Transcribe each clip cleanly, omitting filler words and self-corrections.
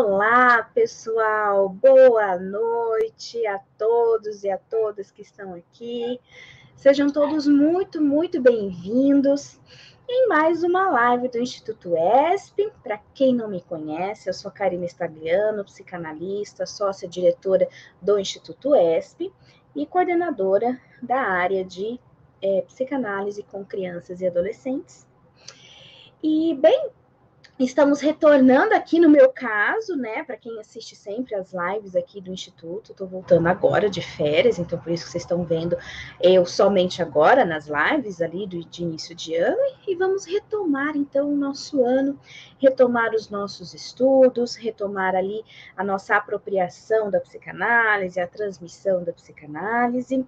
Olá, pessoal, boa noite a todos e a todas que estão aqui. Sejam todos muito bem-vindos em mais uma live do Instituto ESP. Para quem não me conhece, eu sou Karina Stagliano, psicanalista, sócia-diretora do Instituto ESP e coordenadora da área de psicanálise com crianças e adolescentes. E, bem, estamos retornando aqui no meu caso, né? Para quem assiste sempre as lives aqui do Instituto, estou voltando agora de férias, então por isso que vocês estão vendo eu somente agora nas lives ali de início de ano, e vamos retomar então o nosso ano, retomar os nossos estudos, retomar ali a nossa apropriação da psicanálise, a transmissão da psicanálise.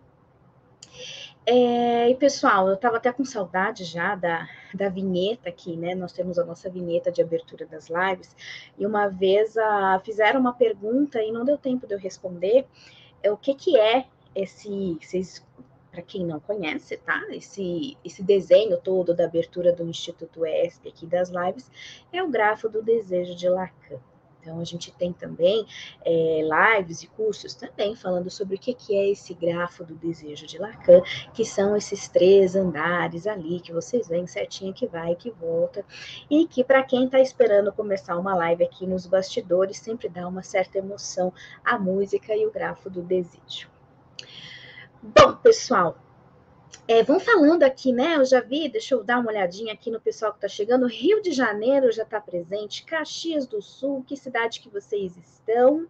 E pessoal, eu estava até com saudade já da vinheta aqui, né? Nós temos a nossa vinheta de abertura das lives, e uma vez fizeram uma pergunta e não deu tempo de eu responder. O que é vocês, para quem não conhece, tá? Esse desenho todo da abertura do Instituto ESP aqui das lives é o grafo do desejo de Lacan. Então, a gente tem também lives e cursos também falando sobre o que é esse grafo do desejo de Lacan, que são esses 3 andares ali, que vocês veem certinho que vai e que volta, e que para quem está esperando começar uma live aqui nos bastidores, sempre dá uma certa emoção a música e o grafo do desejo. Bom, pessoal, vão falando aqui, né? Eu já vi, deixa eu dar uma olhadinha aqui no pessoal que está chegando. Rio de Janeiro já está presente, Caxias do Sul, que cidade que vocês estão?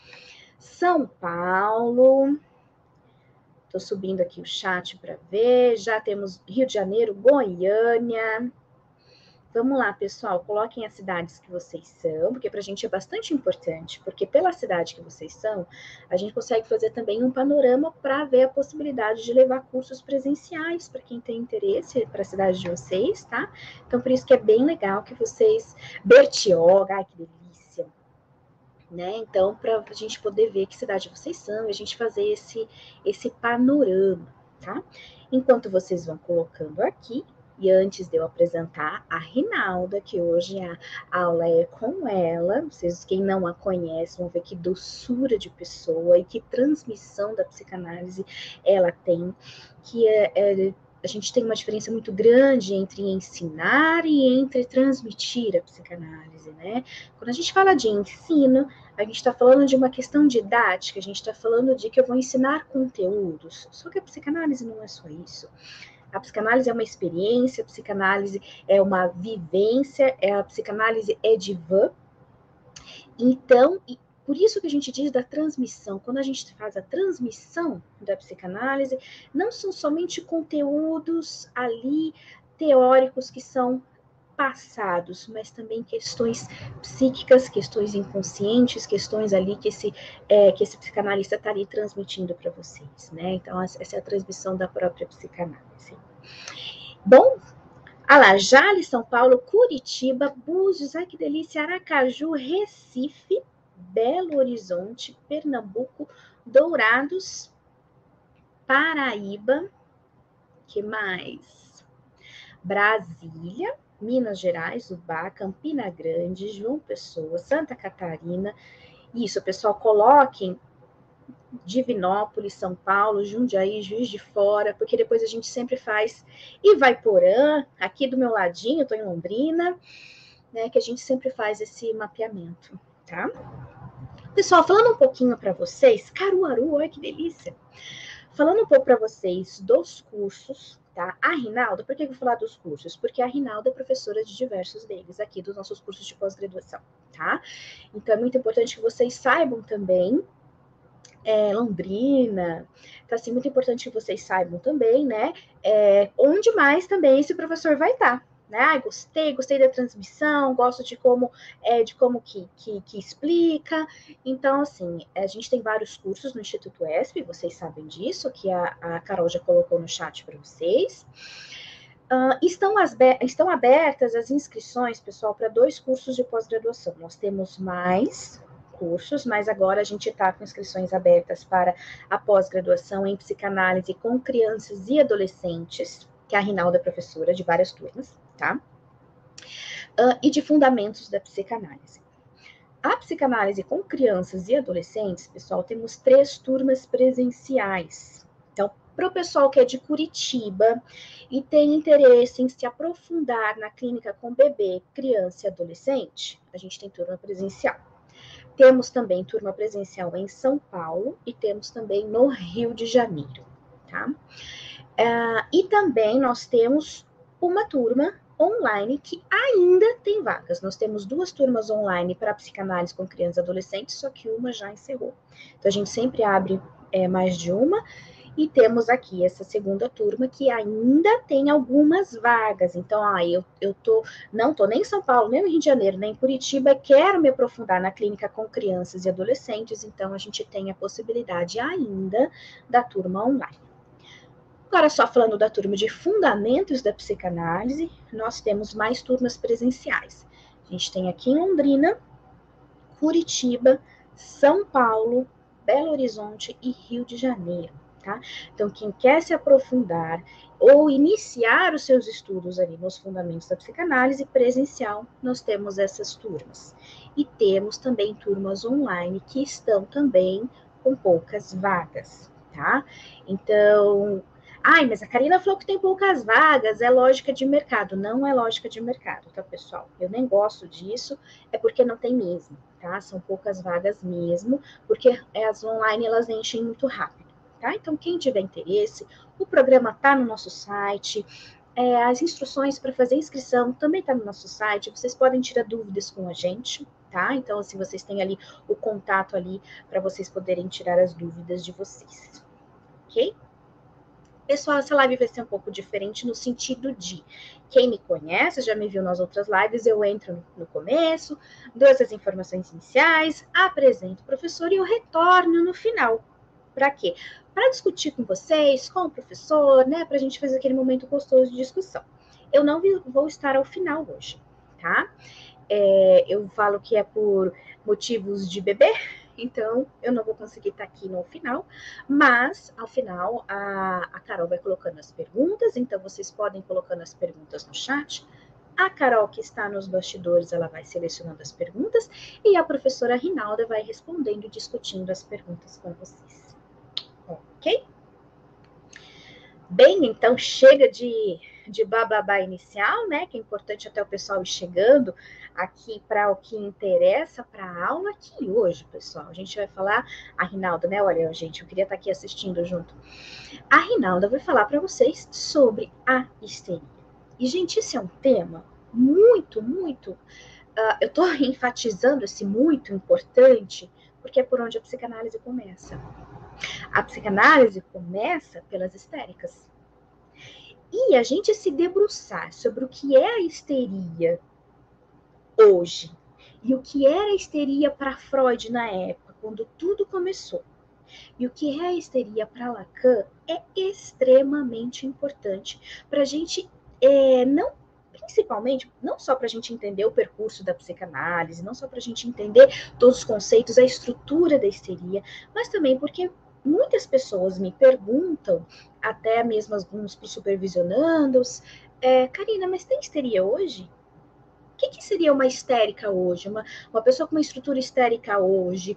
São Paulo. Estou subindo aqui o chat para ver. Já temos Rio de Janeiro, Goiânia. Vamos lá, pessoal, coloquem as cidades que vocês são, porque para a gente é bastante importante, porque pela cidade que vocês são, a gente consegue fazer também um panorama para ver a possibilidade de levar cursos presenciais para quem tem interesse para a cidade de vocês, tá? Então, por isso que é bem legal que vocês... Bertioga, ai, que delícia! Né? Então, para a gente poder ver que cidade vocês são, e a gente fazer esse panorama, tá? Enquanto vocês vão colocando aqui, e antes de eu apresentar a Rinalda, que hoje a aula é com ela, vocês, quem não a conhece, vão ver que doçura de pessoa e que transmissão da psicanálise ela tem, que a gente tem uma diferença muito grande entre ensinar e entre transmitir a psicanálise, né? Quando a gente fala de ensino, a gente está falando de uma questão didática, a gente está falando de que eu vou ensinar conteúdos, só que a psicanálise não é só isso. A psicanálise é uma experiência, a psicanálise é uma vivência, a psicanálise é divã. Então, por isso que a gente diz da transmissão. Quando a gente faz a transmissão da psicanálise, não são somente conteúdos ali teóricos que são passados, mas também questões psíquicas, questões inconscientes, questões ali que esse psicanalista está ali transmitindo para vocês, né? Então, essa é a transmissão da própria psicanálise. Bom, Jales, São Paulo, Curitiba, Búzios, ai que delícia, Aracaju, Recife, Belo Horizonte, Pernambuco, Dourados, Paraíba, que mais? Brasília, Minas Gerais, Ubá, Campina Grande, João Pessoa, Santa Catarina. Isso, pessoal, coloquem Divinópolis, São Paulo, Jundiaí, Juiz de Fora, porque depois a gente sempre faz Ivaiporã, aqui do meu ladinho, estou em Londrina, né, que a gente sempre faz esse mapeamento, tá? Pessoal, falando um pouquinho para vocês, Caruaru, olha que delícia! Falando um pouco para vocês dos cursos, tá? A Rinalda, por que eu vou falar dos cursos? Porque a Rinalda é professora de diversos deles aqui, dos nossos cursos de pós-graduação, tá? Então, é muito importante que vocês saibam também, Londrina, então, assim, muito importante que vocês saibam também, né? Onde mais também esse professor vai estar, né? Ai, gostei da transmissão, gosto de como que explica. Então, assim, a gente tem vários cursos no Instituto ESP, vocês sabem disso, que a Carol já colocou no chat para vocês. Estão abertas as inscrições, pessoal, para 2 cursos de pós-graduação. Nós temos mais cursos, mas agora a gente está com inscrições abertas para a pós-graduação em psicanálise com crianças e adolescentes, que a Rinalda é professora de várias turmas, tá? E de fundamentos da psicanálise. A psicanálise com crianças e adolescentes, pessoal, temos 3 turmas presenciais. Então, para o pessoal que é de Curitiba e tem interesse em se aprofundar na clínica com bebê, criança e adolescente, a gente tem turma presencial. Temos também turma presencial em São Paulo e temos também no Rio de Janeiro, tá? E também nós temos uma turma online que ainda tem vagas. Nós temos 2 turmas online para psicanálise com crianças e adolescentes, só que uma já encerrou. Então a gente sempre abre mais de uma. E temos aqui essa segunda turma que ainda tem algumas vagas. Então, não tô nem em São Paulo, nem no Rio de Janeiro, nem em Curitiba, quero me aprofundar na clínica com crianças e adolescentes, então a gente tem a possibilidade ainda da turma online. Agora, só falando da turma de fundamentos da psicanálise, nós temos mais turmas presenciais. A gente tem aqui em Londrina, Curitiba, São Paulo, Belo Horizonte e Rio de Janeiro, tá? Então, quem quer se aprofundar ou iniciar os seus estudos ali nos fundamentos da psicanálise presencial, nós temos essas turmas. E temos também turmas online que estão também com poucas vagas, tá? Então, mas a Karina falou que tem poucas vagas, é lógica de mercado. Não é lógica de mercado, tá, pessoal? Eu nem gosto disso, é porque não tem mesmo, tá? São poucas vagas mesmo, porque as online elas enchem muito rápido, tá? Então, quem tiver interesse, o programa tá no nosso site, as instruções para fazer inscrição também tá no nosso site, vocês podem tirar dúvidas com a gente, tá? Então, assim, vocês têm ali o contato ali para vocês poderem tirar as dúvidas de vocês, ok? Pessoal, essa live vai ser um pouco diferente no sentido de quem me conhece, já me viu nas outras lives, eu entro no começo, dou essas informações iniciais, apresento o professor e eu retorno no final. Para quê? Para discutir com vocês, com o professor, né? Para a gente fazer aquele momento gostoso de discussão. Eu não vou estar ao final hoje, tá? Eu falo que é por motivos de bebê, então eu não vou conseguir estar aqui no final, mas ao final a Carol vai colocando as perguntas, então vocês podem colocando as perguntas no chat. A Carol, que está nos bastidores, ela vai selecionando as perguntas e a professora Rinalda vai respondendo e discutindo as perguntas com vocês. Ok? Bem, então chega de bababá inicial, né? Que é importante até o pessoal ir chegando aqui para o que interessa para a aula aqui hoje, pessoal. A gente vai falar, a Rinalda, né? Olha, gente, eu queria estar aqui assistindo junto. A Rinalda vai falar para vocês sobre a histeria. E, gente, esse é um tema muito, eu estou enfatizando esse muito importante, porque é por onde a psicanálise começa. A psicanálise começa pelas histéricas. E a gente se debruçar sobre o que é a histeria hoje e o que era a histeria para Freud na época, quando tudo começou, e o que é a histeria para Lacan é extremamente importante para a gente não principalmente, não só para a gente entender o percurso da psicanálise, não só para a gente entender todos os conceitos, a estrutura da histeria, mas também porque muitas pessoas me perguntam, até mesmo alguns supervisionandos, Karina, mas tem histeria hoje? O que seria uma histérica hoje? Uma pessoa com uma estrutura histérica hoje?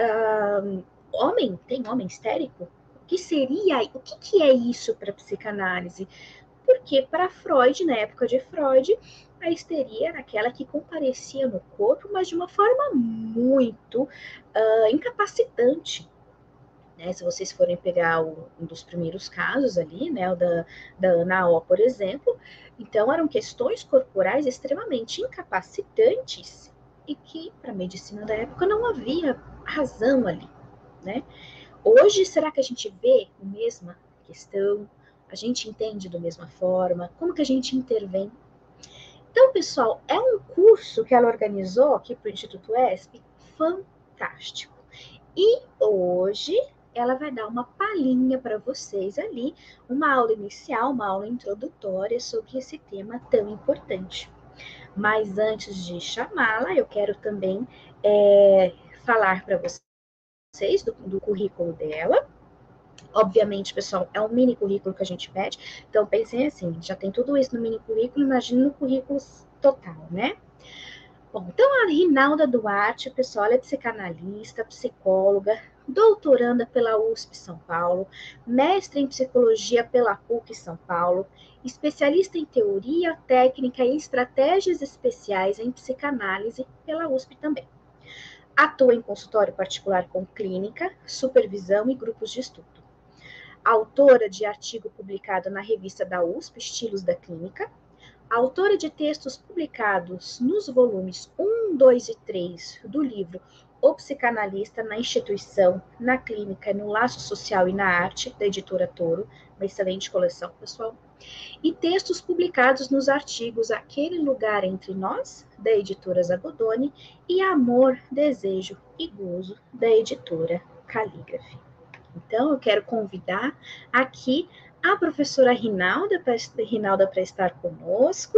Tem homem histérico? O que é isso para a psicanálise? Porque para Freud, na época de Freud, a histeria era aquela que comparecia no corpo, mas de uma forma muito incapacitante. Né? Se vocês forem pegar um dos primeiros casos ali, né, o da Ana O, por exemplo, então eram questões corporais extremamente incapacitantes e que para a medicina da época não havia razão ali, né? Hoje, será que a gente vê a mesma questão? A gente entende da mesma forma? Como que a gente intervém? Então, pessoal, é um curso que ela organizou aqui para o Instituto ESP, fantástico. E hoje ela vai dar uma palhinha para vocês ali, uma aula inicial, uma aula introdutória sobre esse tema tão importante. Mas antes de chamá-la, eu quero também falar para vocês do currículo dela. Obviamente, pessoal, é um mini currículo que a gente pede, então pensem assim, já tem tudo isso no mini currículo, imagine no currículo total, né? Bom, então a Rinalda Duarte, pessoal, ela é psicanalista, psicóloga, doutoranda pela USP São Paulo, mestre em psicologia pela PUC São Paulo, especialista em teoria, técnica e estratégias especiais em psicanálise pela USP também. Atua em consultório particular com clínica, supervisão e grupos de estudo. Autora de artigo publicado na revista da USP, Estilos da Clínica, autora de textos publicados nos volumes 1, 2 e 3 do livro O Psicanalista na Instituição, na Clínica, no Laço Social e na Arte, da editora Toro, uma excelente coleção, pessoal, e textos publicados nos artigos Aquele Lugar Entre Nós, da editora Zagodoni, e Amor, Desejo e Gozo, da editora Calígrafe. Então, eu quero convidar aqui a professora Rinalda para estar conosco.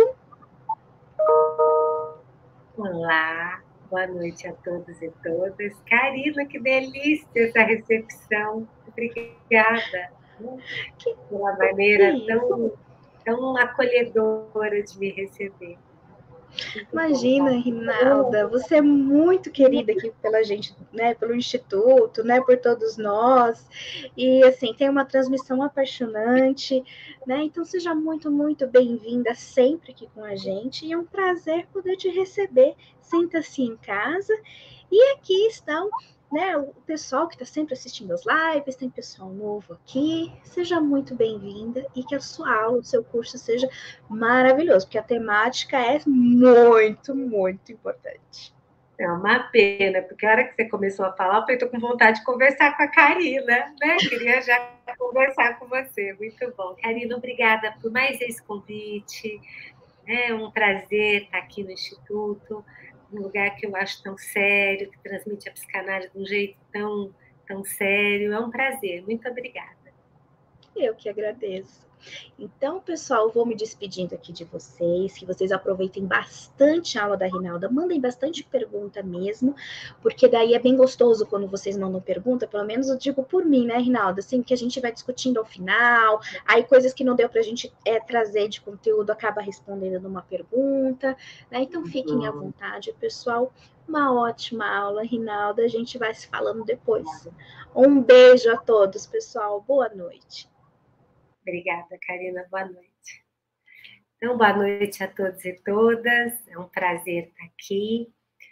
Olá, boa noite a todos e todas. Karina, que delícia essa recepção. Obrigada pela maneira tão acolhedora de me receber. Imagina, Rinalda, você é muito querida aqui pela gente, né, pelo Instituto, né, por todos nós, e assim, tem uma transmissão apaixonante, né, então seja muito, muito bem-vinda sempre aqui com a gente, e é um prazer poder te receber, sinta-se em casa, e aqui estão, né, o pessoal que está sempre assistindo as lives, tem pessoal novo aqui, seja muito bem-vinda e que a sua aula, o seu curso seja maravilhoso, porque a temática é muito, muito importante. É uma pena, porque a hora que você começou a falar, eu falei, estou com vontade de conversar com a Karina, né? Queria já conversar com você, muito bom. Karina, obrigada por mais esse convite, é um prazer estar aqui no Instituto, um lugar que eu acho tão sério, que transmite a psicanálise de um jeito tão sério. É um prazer. Muito obrigada. Eu que agradeço. Então, pessoal, vou me despedindo aqui de vocês, que vocês aproveitem bastante a aula da Rinalda, mandem bastante pergunta mesmo, porque daí é bem gostoso quando vocês mandam pergunta, pelo menos eu digo por mim, né, Rinalda, assim, que a gente vai discutindo ao final, aí coisas que não deu pra gente trazer de conteúdo, acaba respondendo numa pergunta, né, então fiquem à vontade, pessoal, uma ótima aula, Rinalda, a gente vai se falando depois. Um beijo a todos, pessoal, boa noite. Obrigada, Karina. Boa noite. Então, boa noite a todos e todas. É um prazer estar aqui.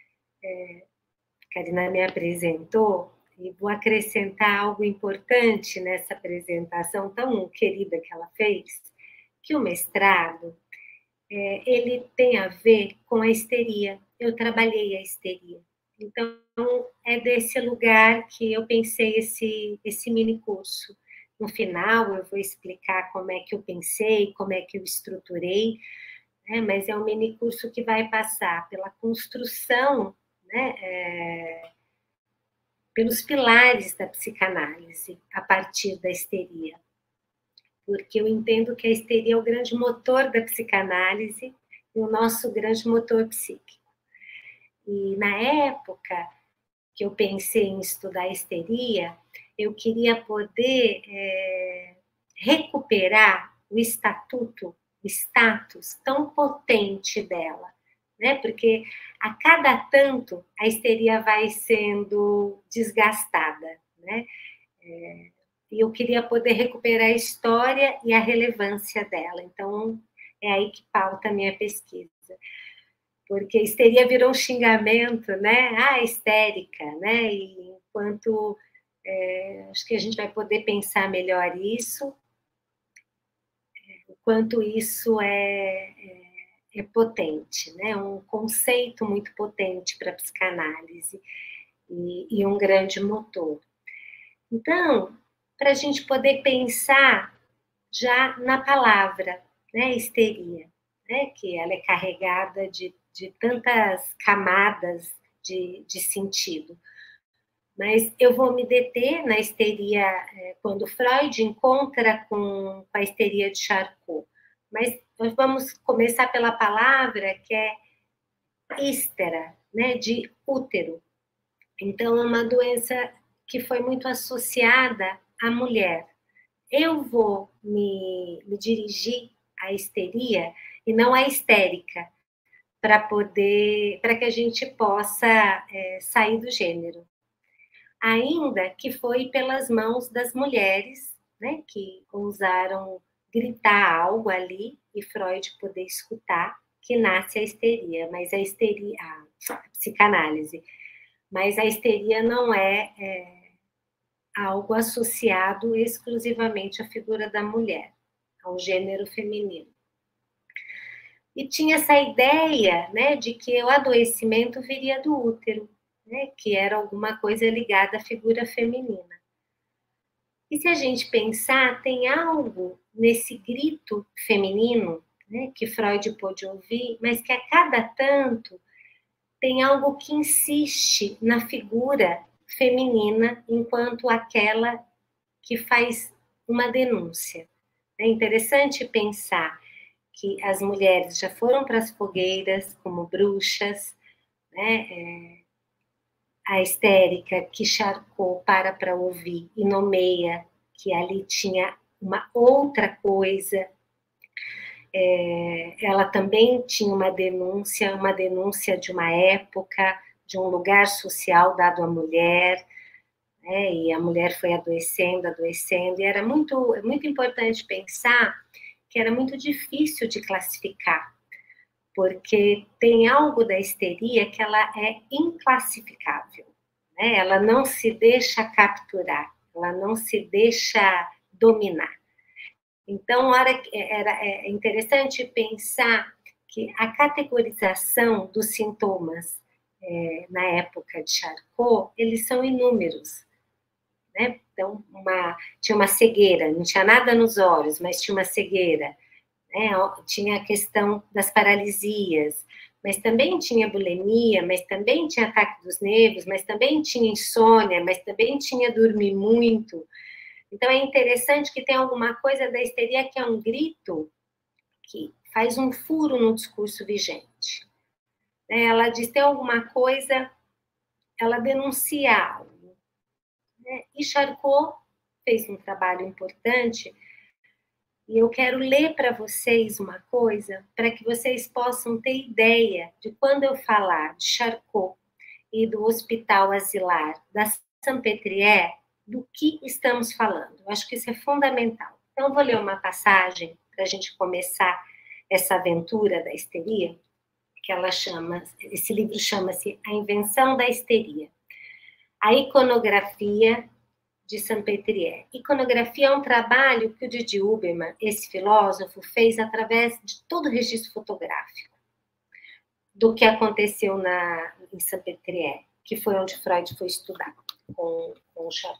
Karina me apresentou e vou acrescentar algo importante nessa apresentação tão querida que ela fez, que o mestrado, ele tem a ver com a histeria. Eu trabalhei a histeria. Então, é desse lugar que eu pensei esse mini curso. No final, eu vou explicar como é que eu pensei, como é que eu estruturei, né? Mas é um mini curso que vai passar pela construção, né, pelos pilares da psicanálise, a partir da histeria. Porque eu entendo que a histeria é o grande motor da psicanálise e o nosso grande motor psíquico. E na época que eu pensei em estudar a histeria, eu queria poder recuperar o status tão potente dela, né? Porque a cada tanto a histeria vai sendo desgastada, né? E eu queria poder recuperar a história e a relevância dela. Então, é aí que pauta a minha pesquisa. Porque histeria virou um xingamento, né? Ah, histérica, né? E enquanto acho que a gente vai poder pensar melhor isso, o quanto isso é potente, né? Um conceito muito potente para a psicanálise e um grande motor. Então, para a gente poder pensar já na palavra, né, histeria, né, que ela é carregada de tantas camadas de sentido. Mas eu vou me deter na histeria quando Freud encontra com a histeria de Charcot. Mas nós vamos começar pela palavra que é hístera, né, de útero. Então, é uma doença que foi muito associada à mulher. Eu vou me dirigir à histeria e não à histérica, para que a gente possa sair do gênero. Ainda que foi pelas mãos das mulheres, né, que ousaram gritar algo ali e Freud poder escutar, que nasce a histeria, mas a histeria, a psicanálise, mas a histeria não é algo associado exclusivamente à figura da mulher, ao gênero feminino. E tinha essa ideia, né, de que o adoecimento viria do útero, né, que era alguma coisa ligada à figura feminina. E se a gente pensar, tem algo nesse grito feminino, né, que Freud pôde ouvir, mas que a cada tanto tem algo que insiste na figura feminina enquanto aquela que faz uma denúncia. É interessante pensar que as mulheres já foram para as fogueiras como bruxas, né? A histérica que Charcot para ouvir e nomeia que ali tinha uma outra coisa. Ela também tinha uma denúncia de uma época, de um lugar social dado à mulher, né? E a mulher foi adoecendo, e era muito importante pensar que era muito difícil de classificar, porque tem algo da histeria que ela é inclassificável, né? Ela não se deixa capturar, ela não se deixa dominar. Então, é interessante pensar que a categorização dos sintomas na época de Charcot, eles são inúmeros, né? Então, tinha uma cegueira, não tinha nada nos olhos, mas tinha uma cegueira. Tinha a questão das paralisias, mas também tinha bulimia, mas também tinha ataque dos nervos, mas também tinha insônia, mas também tinha dormir muito. Então, é interessante que tem alguma coisa da histeria que é um grito que faz um furo no discurso vigente. Ela diz, tem alguma coisa, ela denuncia algo. E Charcot fez um trabalho importante. E eu quero ler para vocês uma coisa, para que vocês possam ter ideia de quando eu falar de Charcot e do Hospital Asilar da Saint-Pétrière, do que estamos falando. Eu acho que isso é fundamental. Então, eu vou ler uma passagem para a gente começar essa aventura da histeria, que esse livro chama-se A Invenção da Histeria. A iconografia de Saint-Pétrière. Iconografia é um trabalho que o Didi Huberman, esse filósofo, fez através de todo o registro fotográfico do que aconteceu em Saint-Pétrière, que foi onde Freud foi estudar com o Charcot.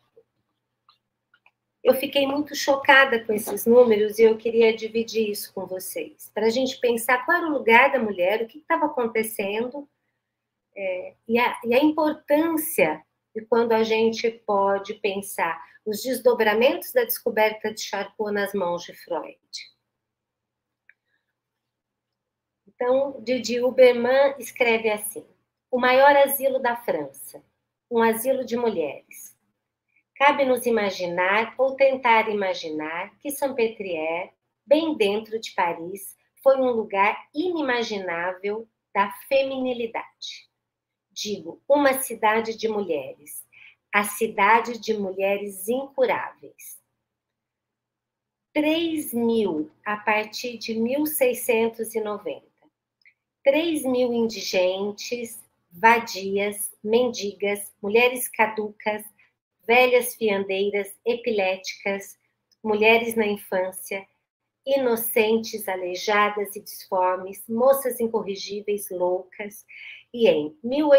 Eu fiquei muito chocada com esses números e eu queria dividir isso com vocês, para a gente pensar qual era o lugar da mulher, o que estava acontecendo e a importância de quando a gente pode pensar os desdobramentos da descoberta de Charcot nas mãos de Freud. Então, Didi Huberman escreve assim: o maior asilo da França, um asilo de mulheres. Cabe-nos imaginar ou tentar imaginar que Saint-Pétrière, bem dentro de Paris, foi um lugar inimaginável da feminilidade. Digo, uma cidade de mulheres, a cidade de mulheres incuráveis. 3.000 a partir de 1690. 3.000 indigentes, vadias, mendigas, mulheres caducas, velhas fiandeiras, epiléticas, mulheres na infância, inocentes, aleijadas e disformes, moças incorrigíveis, loucas, e em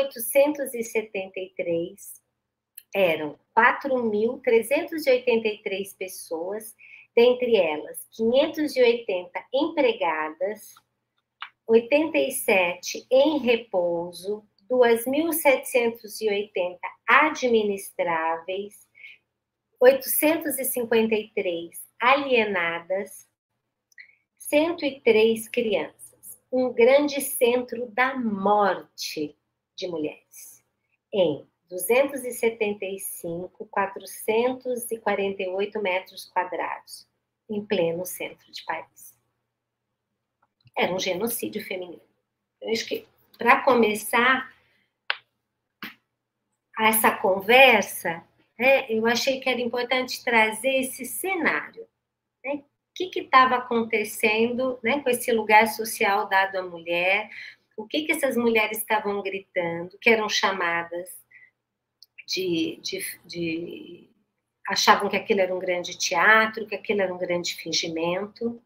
1873 eram 4.383 pessoas, dentre elas 580 empregadas, 87 em repouso, 2.780 administráveis, 853 alienadas, 103 crianças. Um grande centro da morte de mulheres. Em 448 metros quadrados, em pleno centro de Paris. Era um genocídio feminino. Eu acho que, para começar essa conversa, né, eu achei que era importante trazer esse cenário. Né? O que estava acontecendo, né, com esse lugar social dado à mulher? O que essas mulheres estavam gritando, que eram chamadas achavam que aquilo era um grande teatro, que aquilo era um grande fingimento.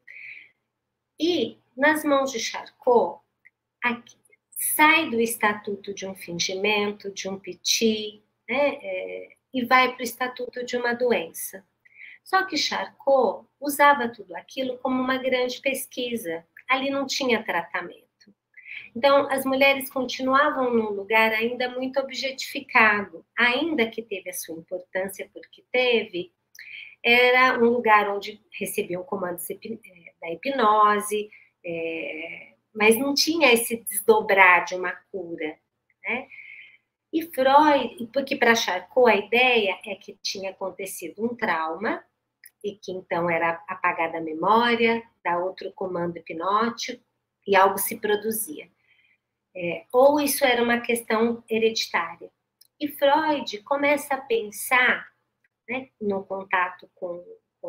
E, nas mãos de Charcot, aqui, sai do estatuto de um fingimento, de um piti, né, e vai para o estatuto de uma doença. Só que Charcot usava tudo aquilo como uma grande pesquisa. Ali não tinha tratamento. Então, as mulheres continuavam num lugar ainda muito objetificado, ainda que teve a sua importância porque teve, era um lugar onde recebiam comandos da hipnose, mas não tinha esse desdobrar de uma cura, né? E Freud, porque para Charcot a ideia é que tinha acontecido um trauma, e que então era apagada a memória, dá outro comando hipnótico, e algo se produzia. Ou isso era uma questão hereditária. E Freud começa a pensar, né, no contato com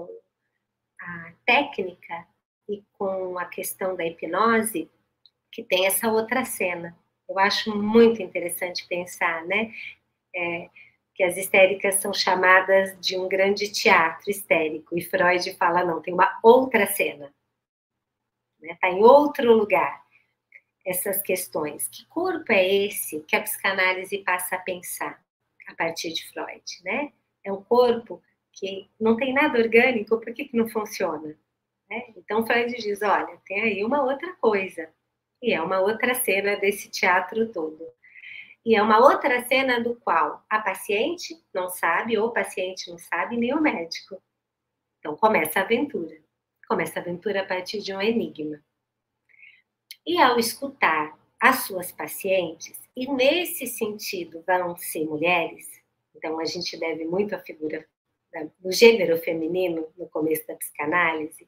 a técnica e com a questão da hipnose, que tem essa outra cena. Eu acho muito interessante pensar, né, que as histéricas são chamadas de um grande teatro histérico, e Freud fala, não, tem uma outra cena, né, tá em outro lugar. Essas questões. Que corpo é esse que a psicanálise passa a pensar a partir de Freud, né? É um corpo que não tem nada orgânico, por que não funciona? Né? Então Freud diz, olha, tem aí uma outra coisa, e é uma outra cena desse teatro todo. E é uma outra cena do qual a paciente não sabe, ou o paciente não sabe, nem o médico. Então começa a aventura. Começa a aventura a partir de um enigma. E ao escutar as suas pacientes, e nesse sentido vão ser mulheres, então a gente deve muito à figura do gênero feminino no começo da psicanálise,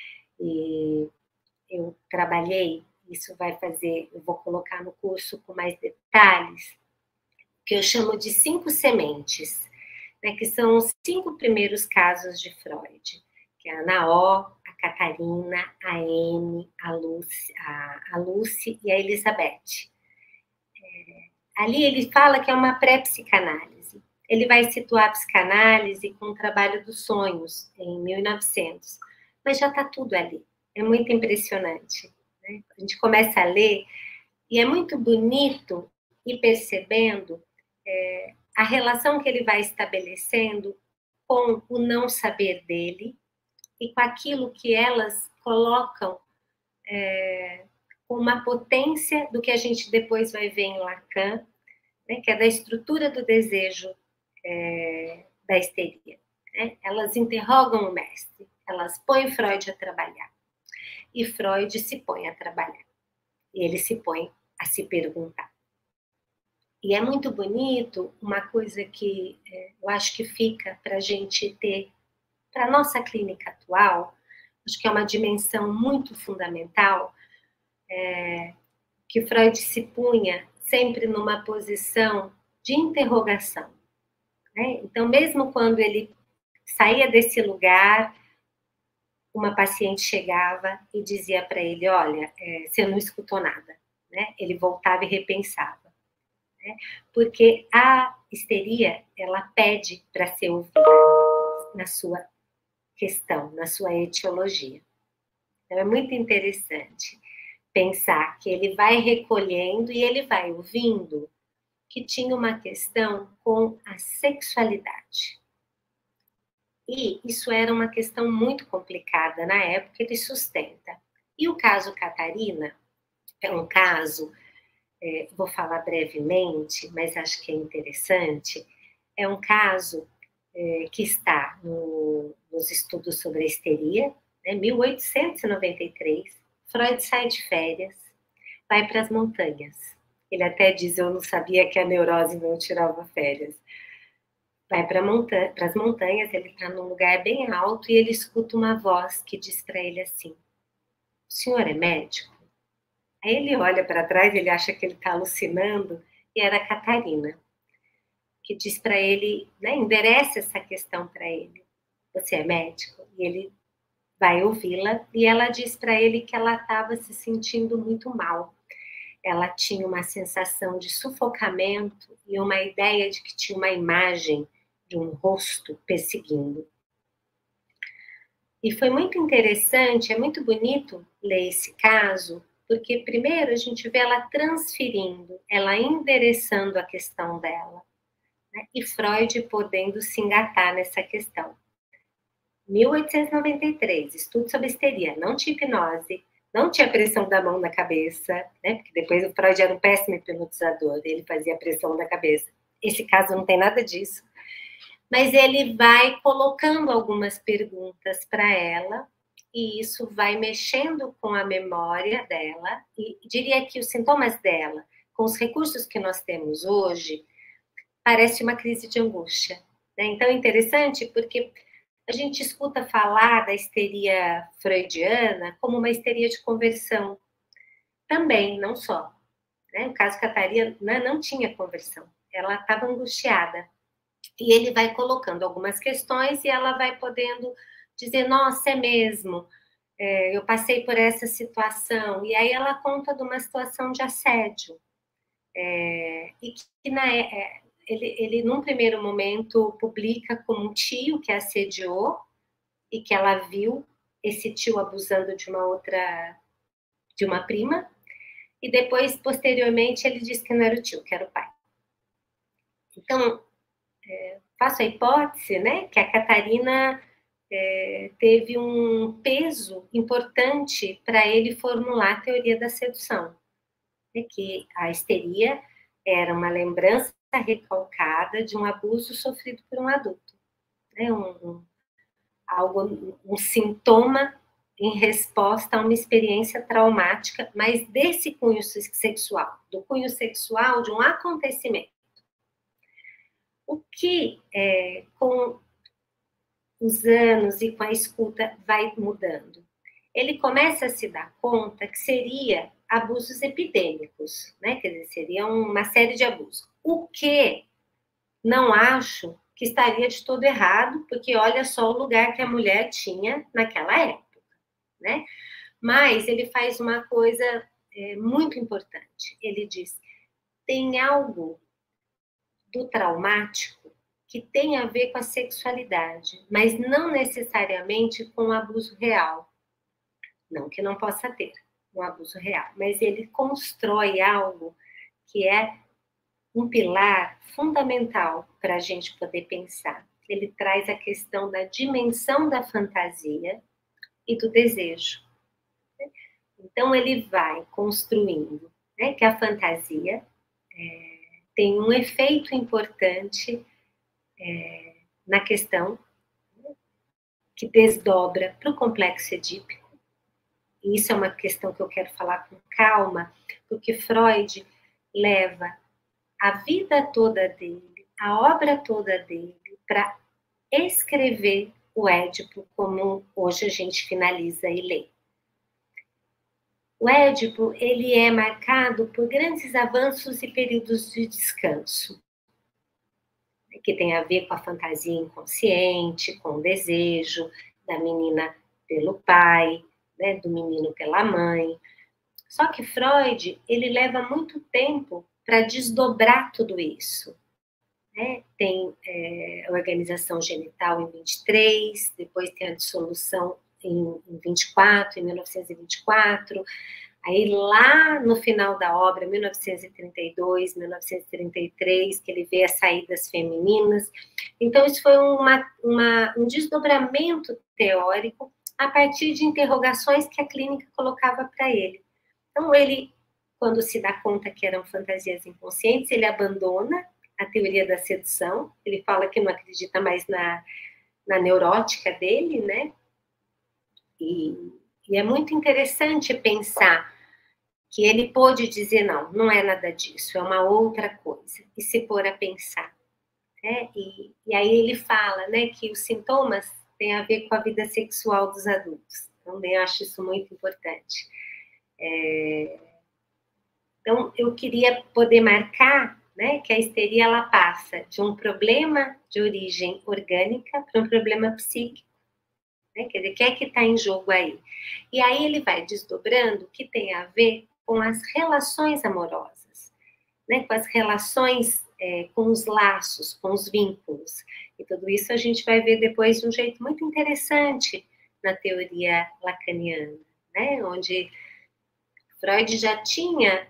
e eu trabalhei, isso vai fazer, eu vou colocar no curso com mais detalhes, que eu chamo de 5 sementes, né, que são os 5 primeiros casos de Freud, que é a Ana O, a Catarina, a Amy, a Lucy e a Elizabeth. Ali ele fala que é uma pré-psicanálise. Ele vai situar a psicanálise com o trabalho dos sonhos, em 1900. Mas já está tudo ali. É muito impressionante. Né? A gente começa a ler e é muito bonito ir percebendo a relação que ele vai estabelecendo com o não saber dele, e com aquilo que elas colocam com uma potência do que a gente depois vai ver em Lacan, né, que é da estrutura do desejo da histeria. Né? Elas interrogam o mestre, elas põem Freud a trabalhar. E Freud se põe a trabalhar. E ele se põe a se perguntar. E é muito bonito, uma coisa que eu acho que fica para a gente ter, para a nossa clínica atual, acho que é uma dimensão muito fundamental, que Freud se punha sempre numa posição de interrogação. Né? Então, mesmo quando ele saía desse lugar, uma paciente chegava e dizia para ele, olha, você não escutou nada. Né? Ele voltava e repensava. Né? Porque a histeria, ela pede para ser ouvida na sua questão, na sua etiologia. Então, é muito interessante pensar que ele vai recolhendo e ele vai ouvindo que tinha uma questão com a sexualidade. E isso era uma questão muito complicada na época, ele sustenta. E o caso Catarina é um caso, vou falar brevemente, mas acho que é interessante, é um caso que está nos estudos sobre a histeria, né, 1893, Freud sai de férias, vai para as montanhas. Ele até diz, eu não sabia que a neurose não tirava férias. Vai para as montanhas, ele está num lugar bem alto e ele escuta uma voz que diz para ele assim, o senhor é médico? Aí ele olha para trás, ele acha que ele está alucinando, e era a Catarina, que diz para ele, né, endereça essa questão para ele. Você é médico? E ele vai ouvi-la, e ela diz para ele que ela estava se sentindo muito mal. Ela tinha uma sensação de sufocamento e uma ideia de que tinha uma imagem de um rosto perseguindo. E foi muito interessante, é muito bonito ler esse caso, porque primeiro a gente vê ela transferindo, ela endereçando a questão dela, né? E Freud podendo se engatar nessa questão. 1893, estudo sobre histeria, não tinha hipnose, não tinha pressão da mão na cabeça, né? Porque depois o Freud era um péssimo hipnotizador, ele fazia pressão da cabeça. Esse caso não tem nada disso. Mas ele vai colocando algumas perguntas para ela, e isso vai mexendo com a memória dela, e diria que os sintomas dela, com os recursos que nós temos hoje, parece uma crise de angústia, né? Então é interessante porque a gente escuta falar da histeria freudiana como uma histeria de conversão. Também, não só. Né? No caso, Catarina não tinha conversão. Ela estava angustiada. E ele vai colocando algumas questões e ela vai podendo dizer, nossa, é mesmo, eu passei por essa situação. E aí ela conta de uma situação de assédio. E que ele, num primeiro momento, publica como um tio que assediou e que ela viu esse tio abusando de uma prima, e depois, posteriormente, ele diz que não era o tio, que era o pai. Então, faço a hipótese, né, que a Catarina teve um peso importante para ele formular a teoria da sedução, né, que a histeria era uma lembrança recalcada de um abuso sofrido por um adulto, né, um sintoma em resposta a uma experiência traumática, mas desse cunho sexual, do cunho sexual de um acontecimento. O que, com os anos e com a escuta, vai mudando? Ele começa a se dar conta que seria abusos epidêmicos, né? Quer dizer, seria uma série de abusos. O que não acho que estaria de todo errado, porque olha só o lugar que a mulher tinha naquela época, né? Mas ele faz uma coisa muito importante. Ele diz, tem algo do traumático que tem a ver com a sexualidade, mas não necessariamente com o abuso real. Não que não possa ter um abuso real, mas ele constrói algo que é um pilar fundamental para a gente poder pensar. Ele traz a questão da dimensão da fantasia e do desejo. Então, ele vai construindo, né, que a fantasia tem um efeito importante na questão que desdobra para o complexo edípico. E isso é uma questão que eu quero falar com calma, porque Freud leva a vida toda dele, a obra toda dele, para escrever o Édipo como hoje a gente finaliza e lê. O Édipo, ele é marcado por grandes avanços e períodos de descanso, que tem a ver com a fantasia inconsciente, com o desejo da menina pelo pai, né, do menino pela mãe. Só que Freud, ele leva muito tempo para desdobrar tudo isso. Né? Tem a organização genital em 23, depois tem a dissolução em 24, em 1924. Aí lá no final da obra, 1932, 1933, que ele vê as saídas femininas. Então isso foi um desdobramento teórico a partir de interrogações que a clínica colocava para ele. Então ele, quando se dá conta que eram fantasias inconscientes, ele abandona a teoria da sedução, ele fala que não acredita mais na neurótica dele, né? E é muito interessante pensar que ele pôde dizer, não é nada disso, é uma outra coisa, e se pôr a pensar. Né? E aí ele fala, né, que os sintomas têm a ver com a vida sexual dos adultos. Também acho isso muito importante. Então, eu queria poder marcar, né, que a histeria ela passa de um problema de origem orgânica para um problema psíquico. Né? Quer dizer, o que é que está em jogo aí? E aí ele vai desdobrando o que tem a ver com as relações amorosas, né? Com as relações, com os laços, com os vínculos. E tudo isso a gente vai ver depois de um jeito muito interessante na teoria lacaniana, né? Onde Freud já tinha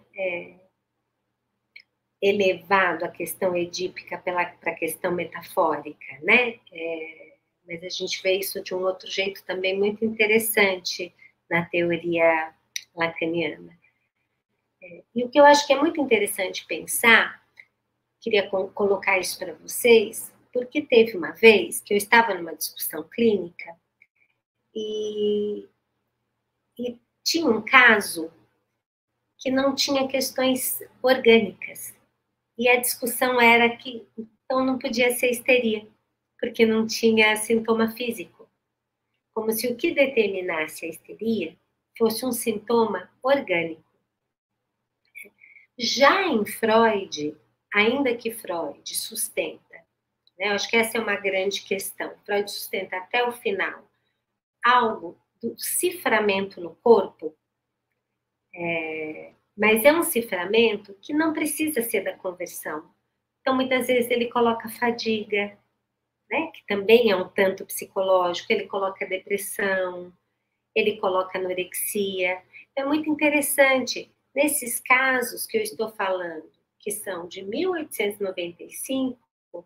elevado a questão edípica para a questão metafórica, né? Mas a gente vê isso de um outro jeito também muito interessante na teoria lacaniana. E o que eu acho que é muito interessante pensar, queria colocar isso para vocês, porque teve uma vez que eu estava numa discussão clínica e tinha um caso que não tinha questões orgânicas. E a discussão era que então não podia ser histeria, porque não tinha sintoma físico. Como se o que determinasse a histeria fosse um sintoma orgânico. Já em Freud, ainda que Freud sustenta, né, eu acho que essa é uma grande questão, Freud sustenta até o final algo do ciframento no corpo, mas é um ciframento que não precisa ser da conversão. Então, muitas vezes ele coloca fadiga, né, que também é um tanto psicológico, ele coloca depressão, ele coloca anorexia. É muito interessante, nesses casos que eu estou falando, que são de 1895,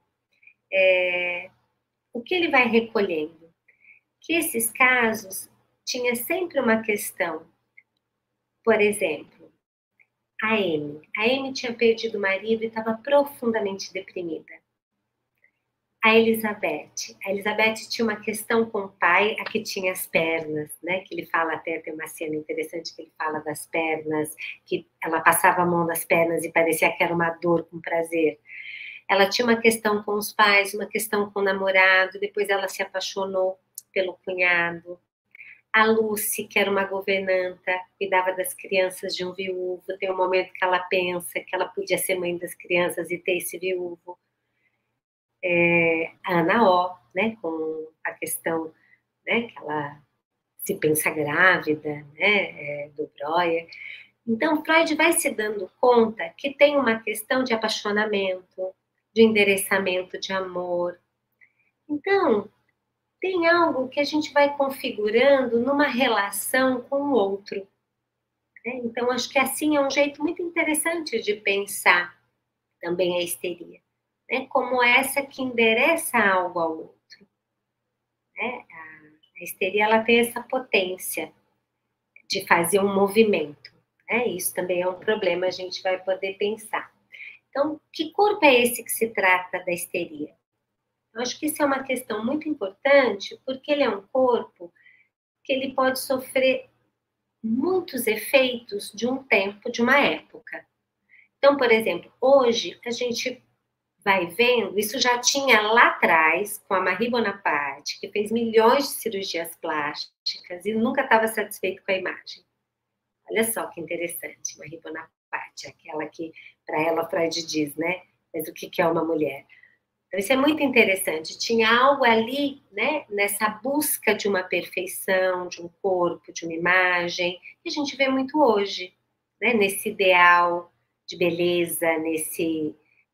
o que ele vai recolhendo? Que esses casos tinha sempre uma questão. Por exemplo, a Amy. A Amy tinha perdido o marido e estava profundamente deprimida. A Elizabeth tinha uma questão com o pai, a que tinha as pernas, né? Que ele fala até, tem uma cena interessante que ele fala das pernas, que ela passava a mão nas pernas e parecia que era uma dor com prazer. Ela tinha uma questão com os pais, uma questão com o namorado, depois ela se apaixonou pelo cunhado. A Lucy, que era uma governanta, cuidava das crianças de um viúvo, tem um momento que ela pensa que ela podia ser mãe das crianças e ter esse viúvo. A Ana O, né, com a questão, né, que ela se pensa grávida, né, do Breuer. Então, Freud vai se dando conta que tem uma questão de apaixonamento, de endereçamento de amor. Então, tem algo que a gente vai configurando numa relação com o outro. Né? Então, acho que assim é um jeito muito interessante de pensar também a histeria. Né? Como essa que endereça algo ao outro. Né? A histeria ela tem essa potência de fazer um movimento. Né? Isso também é um problema, a gente vai poder pensar. Então, que corpo é esse que se trata da histeria? Eu acho que isso é uma questão muito importante, porque ele é um corpo que ele pode sofrer muitos efeitos de um tempo, de uma época. Então, por exemplo, hoje a gente vai vendo, isso já tinha lá atrás, com a Marie Bonaparte, que fez milhões de cirurgias plásticas e nunca estava satisfeito com a imagem. Olha só que interessante, Marie Bonaparte, aquela que, para ela, Freud diz, né? Mas o que é uma mulher? Então, isso é muito interessante. Tinha algo ali, né, nessa busca de uma perfeição, de um corpo, de uma imagem, que a gente vê muito hoje, né, nesse ideal de beleza, nesse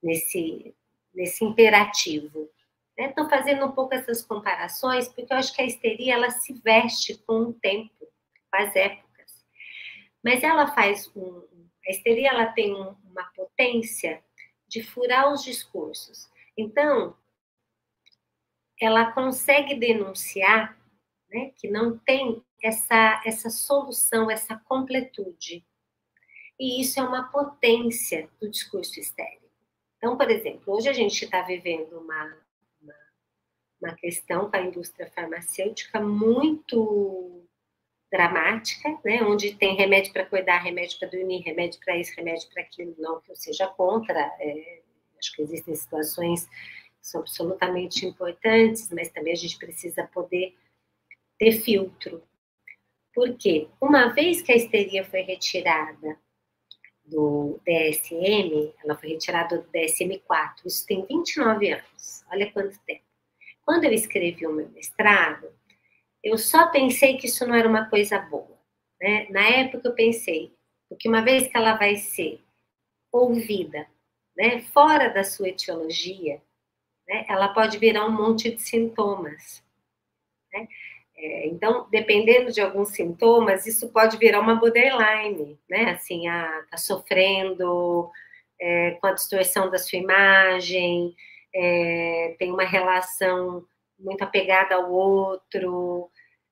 imperativo. Estou fazendo um pouco essas comparações, porque eu acho que a histeria ela se veste com o tempo, com as épocas. Mas ela faz a histeria ela tem uma potência de furar os discursos. Então, ela consegue denunciar, né, que não tem essa solução, essa completude. E isso é uma potência do discurso histérico. Então, por exemplo, hoje a gente está vivendo uma questão com a indústria farmacêutica muito dramática, né, onde tem remédio para cuidar, remédio para dormir, remédio para isso, remédio para aquilo, não que eu seja contra, acho que existem situações que são absolutamente importantes, mas também a gente precisa poder ter filtro. Por quê? Uma vez que a histeria foi retirada do DSM, ela foi retirada do DSM-4, isso tem 29 anos, olha quanto tempo. Quando eu escrevi o meu mestrado, eu só pensei que isso não era uma coisa boa, né? Na época eu pensei, porque uma vez que ela vai ser ouvida, né, fora da sua etiologia, né, ela pode virar um monte de sintomas, né? Então, dependendo de alguns sintomas, isso pode virar uma borderline, né? Assim, tá sofrendo com a distorção da sua imagem, tem uma relação muito apegada ao outro.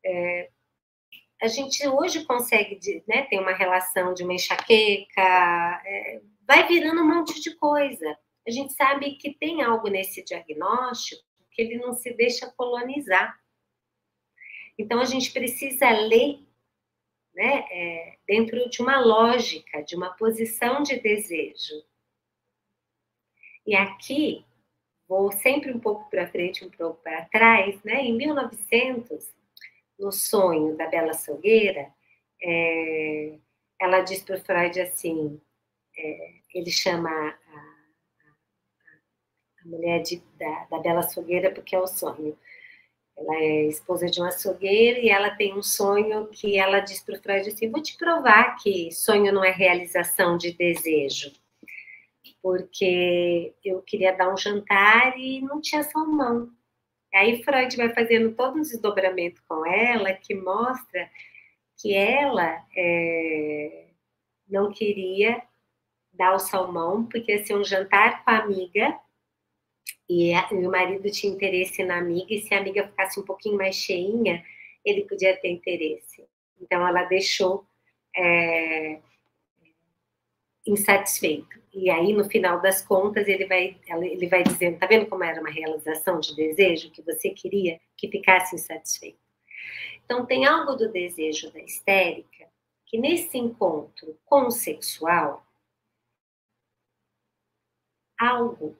A gente hoje consegue, né, ter uma relação de uma enxaqueca, vai virando um monte de coisa. A gente sabe que tem algo nesse diagnóstico que ele não se deixa colonizar. Então, a gente precisa ler, né, dentro de uma lógica, de uma posição de desejo. E aqui, vou sempre um pouco para frente, um pouco para trás, né? Em 1900, no Sonho, da Bela Sogueira, ela diz para o Freud assim, ele chama a mulher da Bela Sogueira porque é o sonho. Ela é esposa de um açougueiro e ela tem um sonho que ela diz para o Freud assim, vou te provar que sonho não é realização de desejo. Porque eu queria dar um jantar e não tinha salmão. Aí Freud vai fazendo todo um desdobramento com ela que mostra que ela não queria dar o salmão porque ia ser um jantar com a amiga e o marido tinha interesse na amiga, e se a amiga ficasse um pouquinho mais cheinha, ele podia ter interesse. Então, ela deixou insatisfeito. E aí, no final das contas, ele vai dizendo, tá vendo como era uma realização de desejo, que você queria que ficasse insatisfeito? Então, tem algo do desejo da histérica, que nesse encontro com o sexual, algo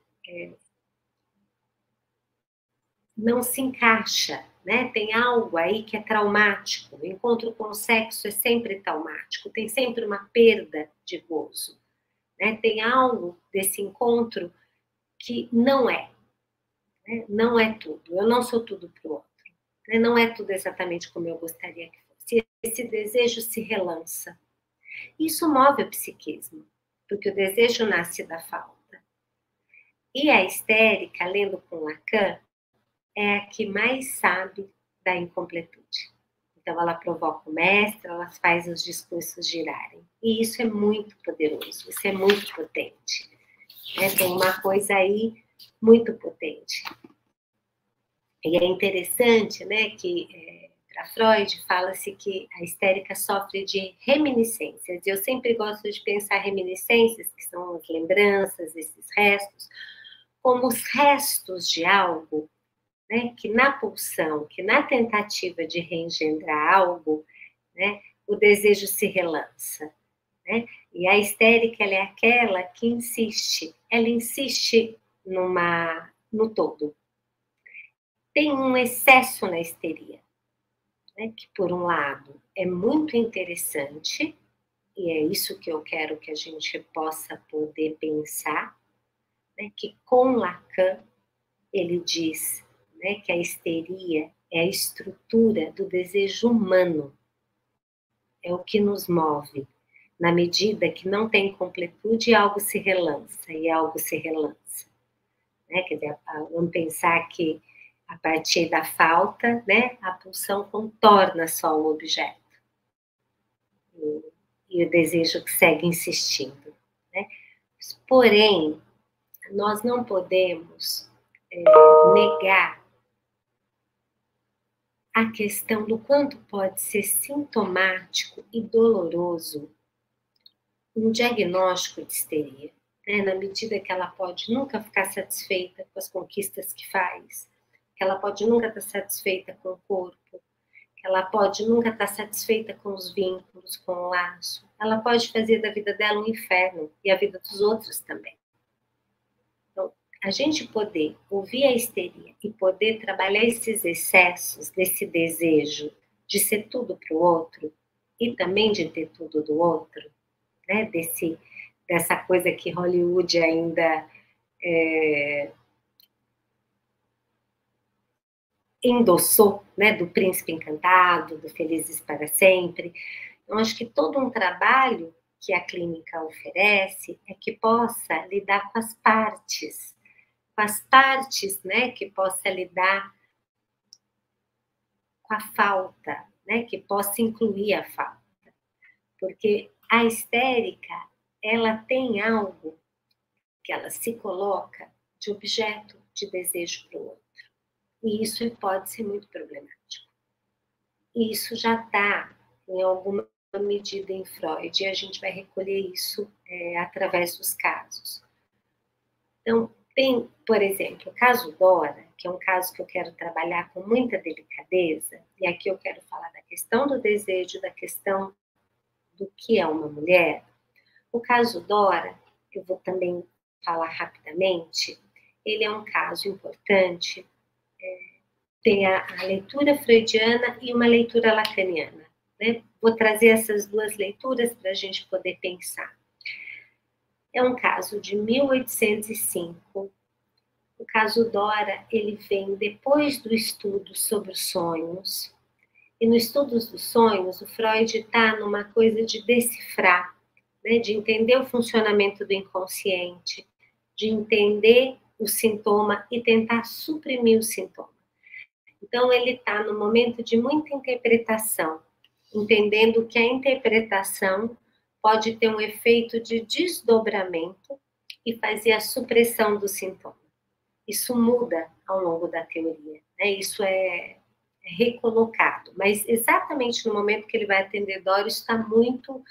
não se encaixa, né? Tem algo aí que é traumático. O encontro com o sexo é sempre traumático, tem sempre uma perda de gozo, né? Tem algo desse encontro que não é, né? Não é tudo. Eu não sou tudo para o outro, né? Não é tudo exatamente como eu gostaria que fosse. Esse desejo se relança. Isso move o psiquismo, porque o desejo nasce da falta. E a histérica, lendo com Lacan, é a que mais sabe da incompletude. Então, ela provoca o mestre, ela faz os discursos girarem. E isso é muito poderoso, isso é muito potente. Tem uma coisa aí muito potente. E é interessante, né, que para Freud fala-se que a histérica sofre de reminiscências. E eu sempre gosto de pensar reminiscências, que são as lembranças, esses restos, como os restos de algo, né, que na pulsão, que na tentativa de reengendrar algo, né, o desejo se relança. Né? E a histérica ela é aquela que insiste, ela insiste no todo. Tem um excesso na histeria, né, que por um lado é muito interessante, e é isso que eu quero que a gente possa poder pensar, né, que com Lacan ele diz, né, que a histeria é a estrutura do desejo humano, é o que nos move. Na medida que não tem completude, algo se relança, e algo se relança. Né? Quer dizer, vamos pensar que a partir da falta, né, a pulsão contorna só o objeto. E o desejo que segue insistindo. Né? Porém, nós não podemos negar a questão do quanto pode ser sintomático e doloroso um diagnóstico de histeria, né? Na medida que ela pode nunca ficar satisfeita com as conquistas que faz, que ela pode nunca estar satisfeita com o corpo, que ela pode nunca estar satisfeita com os vínculos, com o laço, ela pode fazer da vida dela um inferno e a vida dos outros também. Então, a gente poder ouvir a histeria e poder trabalhar esses excessos desse desejo de ser tudo para o outro e também de ter tudo do outro, né? dessa coisa que Hollywood ainda endossou, né, do Príncipe Encantado, do Felizes para Sempre. Eu acho que todo um trabalho que a clínica oferece é que possa lidar com as partes, né, que possa lidar com a falta, né, que possa incluir a falta. Porque a histérica, ela tem algo que ela se coloca de objeto de desejo para o outro. E isso pode ser muito problemático. E isso já está, em alguma medida, em Freud, e a gente vai recolher isso através dos casos. Então, tem, por exemplo, o caso Dora, que é um caso que eu quero trabalhar com muita delicadeza, e aqui eu quero falar da questão do desejo, da questão do que é uma mulher. O caso Dora, eu vou também falar rapidamente, ele é um caso importante, tem a leitura freudiana e uma leitura lacaniana, né? Vou trazer essas duas leituras para a gente poder pensar. É um caso de 1805. O caso Dora, ele vem depois do estudo sobre os sonhos. E no estudo dos sonhos, o Freud está numa coisa de decifrar, né? De entender o funcionamento do inconsciente, de entender o sintoma e tentar suprimir o sintoma. Então, ele está no momento de muita interpretação, entendendo que a interpretação pode ter um efeito de desdobramento e fazer a supressão do sintoma. Isso muda ao longo da teoria, né? Isso é recolocado, mas exatamente no momento que ele vai atender Dora, isso está muito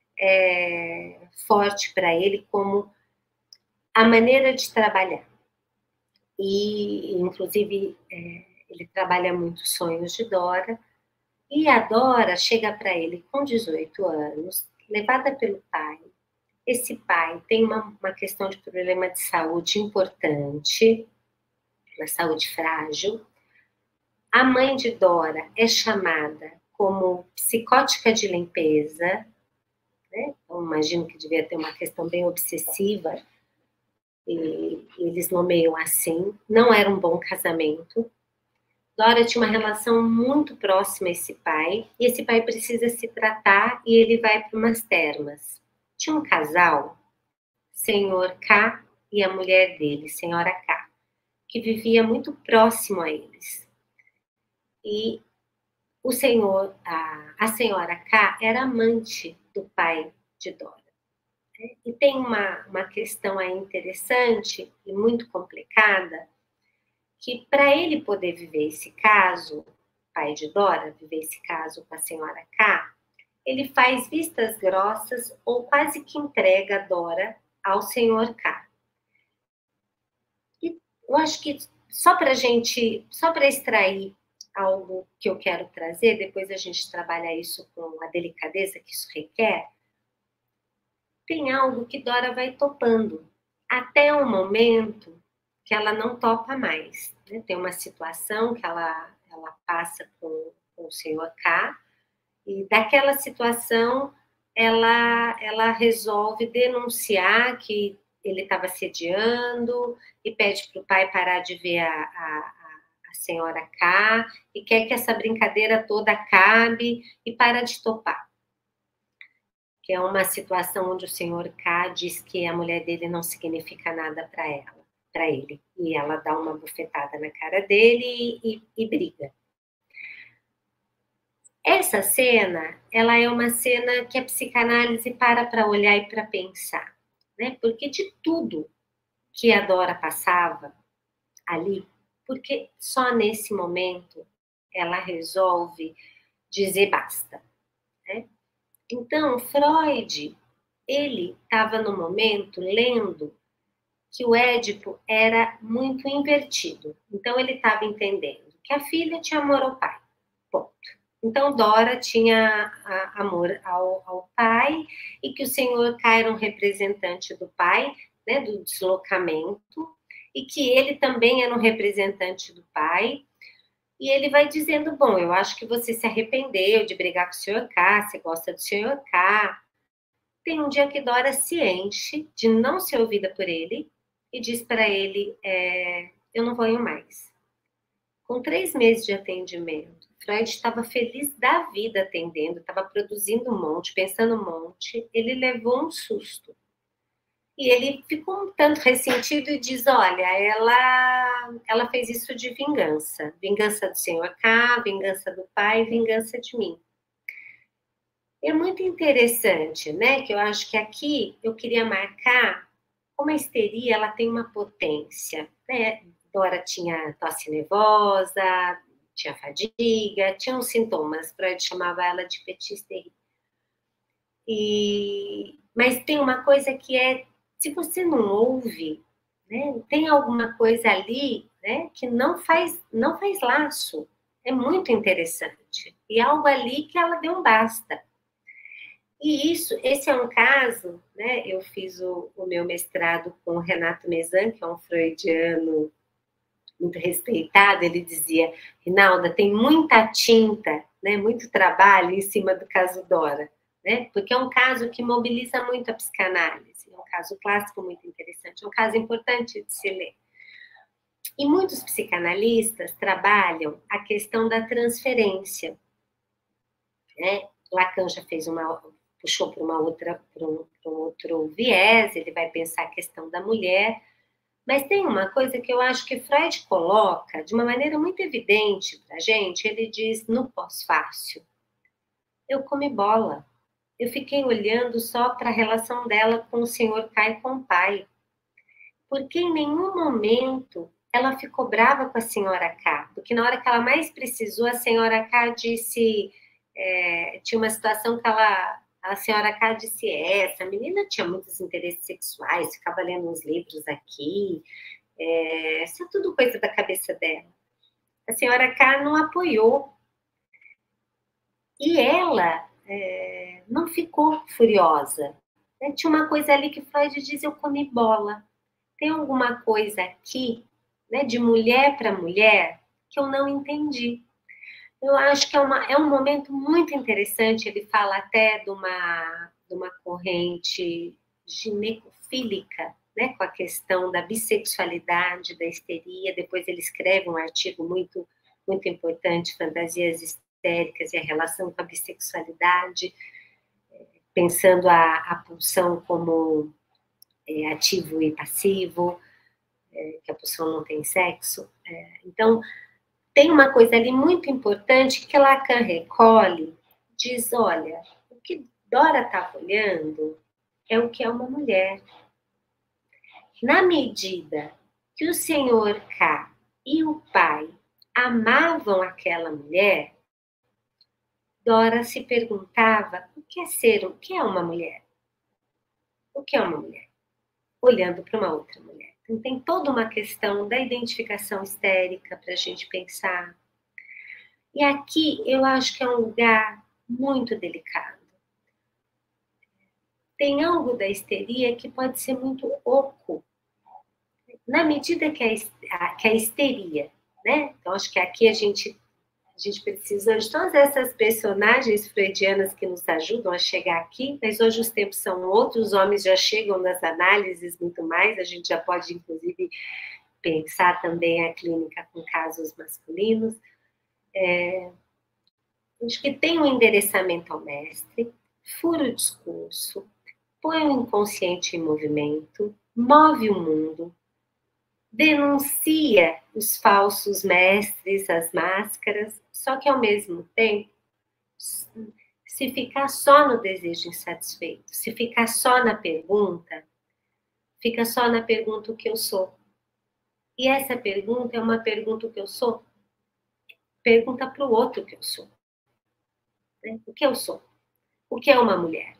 forte para ele como a maneira de trabalhar. E, inclusive, ele trabalha muito sonhos de Dora, e a Dora chega para ele com 18 anos, levada pelo pai. Esse pai tem uma questão de problema de saúde importante, uma saúde frágil. A mãe de Dora é chamada como psicótica de limpeza, né? Então, imagino que devia ter uma questão bem obsessiva, e eles nomeiam assim. Não era um bom casamento. Dora tinha uma relação muito próxima a esse pai, e esse pai precisa se tratar e ele vai para umas termas. Tinha um casal, senhor K e a mulher dele, senhora K, que vivia muito próximo a eles. E o senhor, a senhora K era amante do pai de Dora. E tem uma questão aí interessante e muito complicada, que para ele poder viver esse caso, pai de Dora, viver esse caso com a senhora K, ele faz vistas grossas ou quase que entrega a Dora ao senhor K. E eu acho que só para extrair algo que eu quero trazer, depois a gente trabalha isso com a delicadeza que isso requer, tem algo que Dora vai topando, até o momento que ela não topa mais. Né? Tem uma situação que ela passa com o senhor K, e daquela situação ela resolve denunciar que ele estava assediando e pede para o pai parar de ver a senhora K e quer que essa brincadeira toda acabe e para de topar. Que é uma situação onde o senhor K diz que a mulher dele não significa nada para ele. E ela dá uma bufetada na cara dele e briga. Essa cena, ela é uma cena que a psicanálise para olhar e para pensar, né? Porque de tudo que a Dora passava ali, porque só nesse momento ela resolve dizer basta, né? Então, Freud, ele estava no momento lendo que o Édipo era muito invertido. Então, ele estava entendendo que a filha tinha amor ao pai, ponto. Então, Dora tinha amor ao pai e que o senhor K era um representante do pai, né, do deslocamento, e que ele também era um representante do pai. E ele vai dizendo, bom, eu acho que você se arrependeu de brigar com o senhor K, você gosta do senhor K. Tem um dia que Dora se enche de não ser ouvida por ele e diz para ele, eu não venho mais. Com 3 meses de atendimento, Freud estava feliz da vida atendendo, estava produzindo um monte, pensando um monte. Ele levou um susto. E ele ficou um tanto ressentido e diz, olha, ela fez isso de vingança. Vingança do Senhor K, vingança do pai, vingança de mim. É muito interessante, né? Que eu acho que aqui eu queria marcar como a histeria ela tem uma potência, né? Dora tinha tosse nervosa, tinha fadiga, tinha uns sintomas, Freud chamava ela de petit hystérie. Mas tem uma coisa que se você não ouve, né, tem alguma coisa ali, né, que não faz laço. É muito interessante. E algo ali que ela deu um basta. E esse é um caso, né? Eu fiz o meu mestrado com o Renato Mezan, que é um freudiano muito respeitado. Ele dizia, Rinalda, tem muita tinta, né, muito trabalho em cima do caso Dora, né? Porque é um caso que mobiliza muito a psicanálise. É um caso clássico muito interessante, é um caso importante de se ler. E muitos psicanalistas trabalham a questão da transferência, né? Lacan já puxou para um outro viés, ele vai pensar a questão da mulher, mas tem uma coisa que eu acho que Freud coloca de uma maneira muito evidente para a gente, ele diz no pós-fácil, eu comi bola, eu fiquei olhando só para a relação dela com o senhor K e com o pai, porque em nenhum momento ela ficou brava com a senhora K, porque na hora que ela mais precisou, a senhora K disse, tinha uma situação que a senhora K disse, essa menina tinha muitos interesses sexuais, ficava lendo uns livros aqui, isso é tudo coisa da cabeça dela. A senhora K não apoiou. E ela não ficou furiosa. Tinha uma coisa ali que Freud diz, eu comi bola. Tem alguma coisa aqui, né, de mulher para mulher, que eu não entendi. Eu acho que é um momento muito interessante. Ele fala até de uma corrente ginecofílica, né, com a questão da bissexualidade, da histeria. Depois ele escreve um artigo muito, muito importante, Fantasias Histéricas e a relação com a bissexualidade, pensando a pulsão como ativo e passivo, que a pulsão não tem sexo. Então, tem uma coisa ali muito importante que Lacan recolhe, diz, olha, o que Dora estava olhando é o que é uma mulher. Na medida que o senhor K e o pai amavam aquela mulher, Dora se perguntava o que é uma mulher? O que é uma mulher? Olhando para uma outra mulher. Então, tem toda uma questão da identificação histérica para a gente pensar. E aqui eu acho que é um lugar muito delicado. Tem algo da histeria que pode ser muito oco. Na medida que a histeria, né? Então, acho que aqui a gente precisa de todas essas personagens freudianas que nos ajudam a chegar aqui, mas hoje os tempos são outros, os homens já chegam nas análises muito mais, a gente já pode, inclusive, pensar também a clínica com casos masculinos. Acho que tem um endereçamento ao mestre, fura o discurso, põe o inconsciente em movimento, move o mundo, denuncia os falsos mestres, as máscaras, só que ao mesmo tempo, se ficar só no desejo insatisfeito, se ficar só na pergunta, fica só na pergunta o que eu sou. E essa pergunta é uma pergunta o que eu sou, pergunta para o outro o que eu sou. Né? O que eu sou? O que é uma mulher?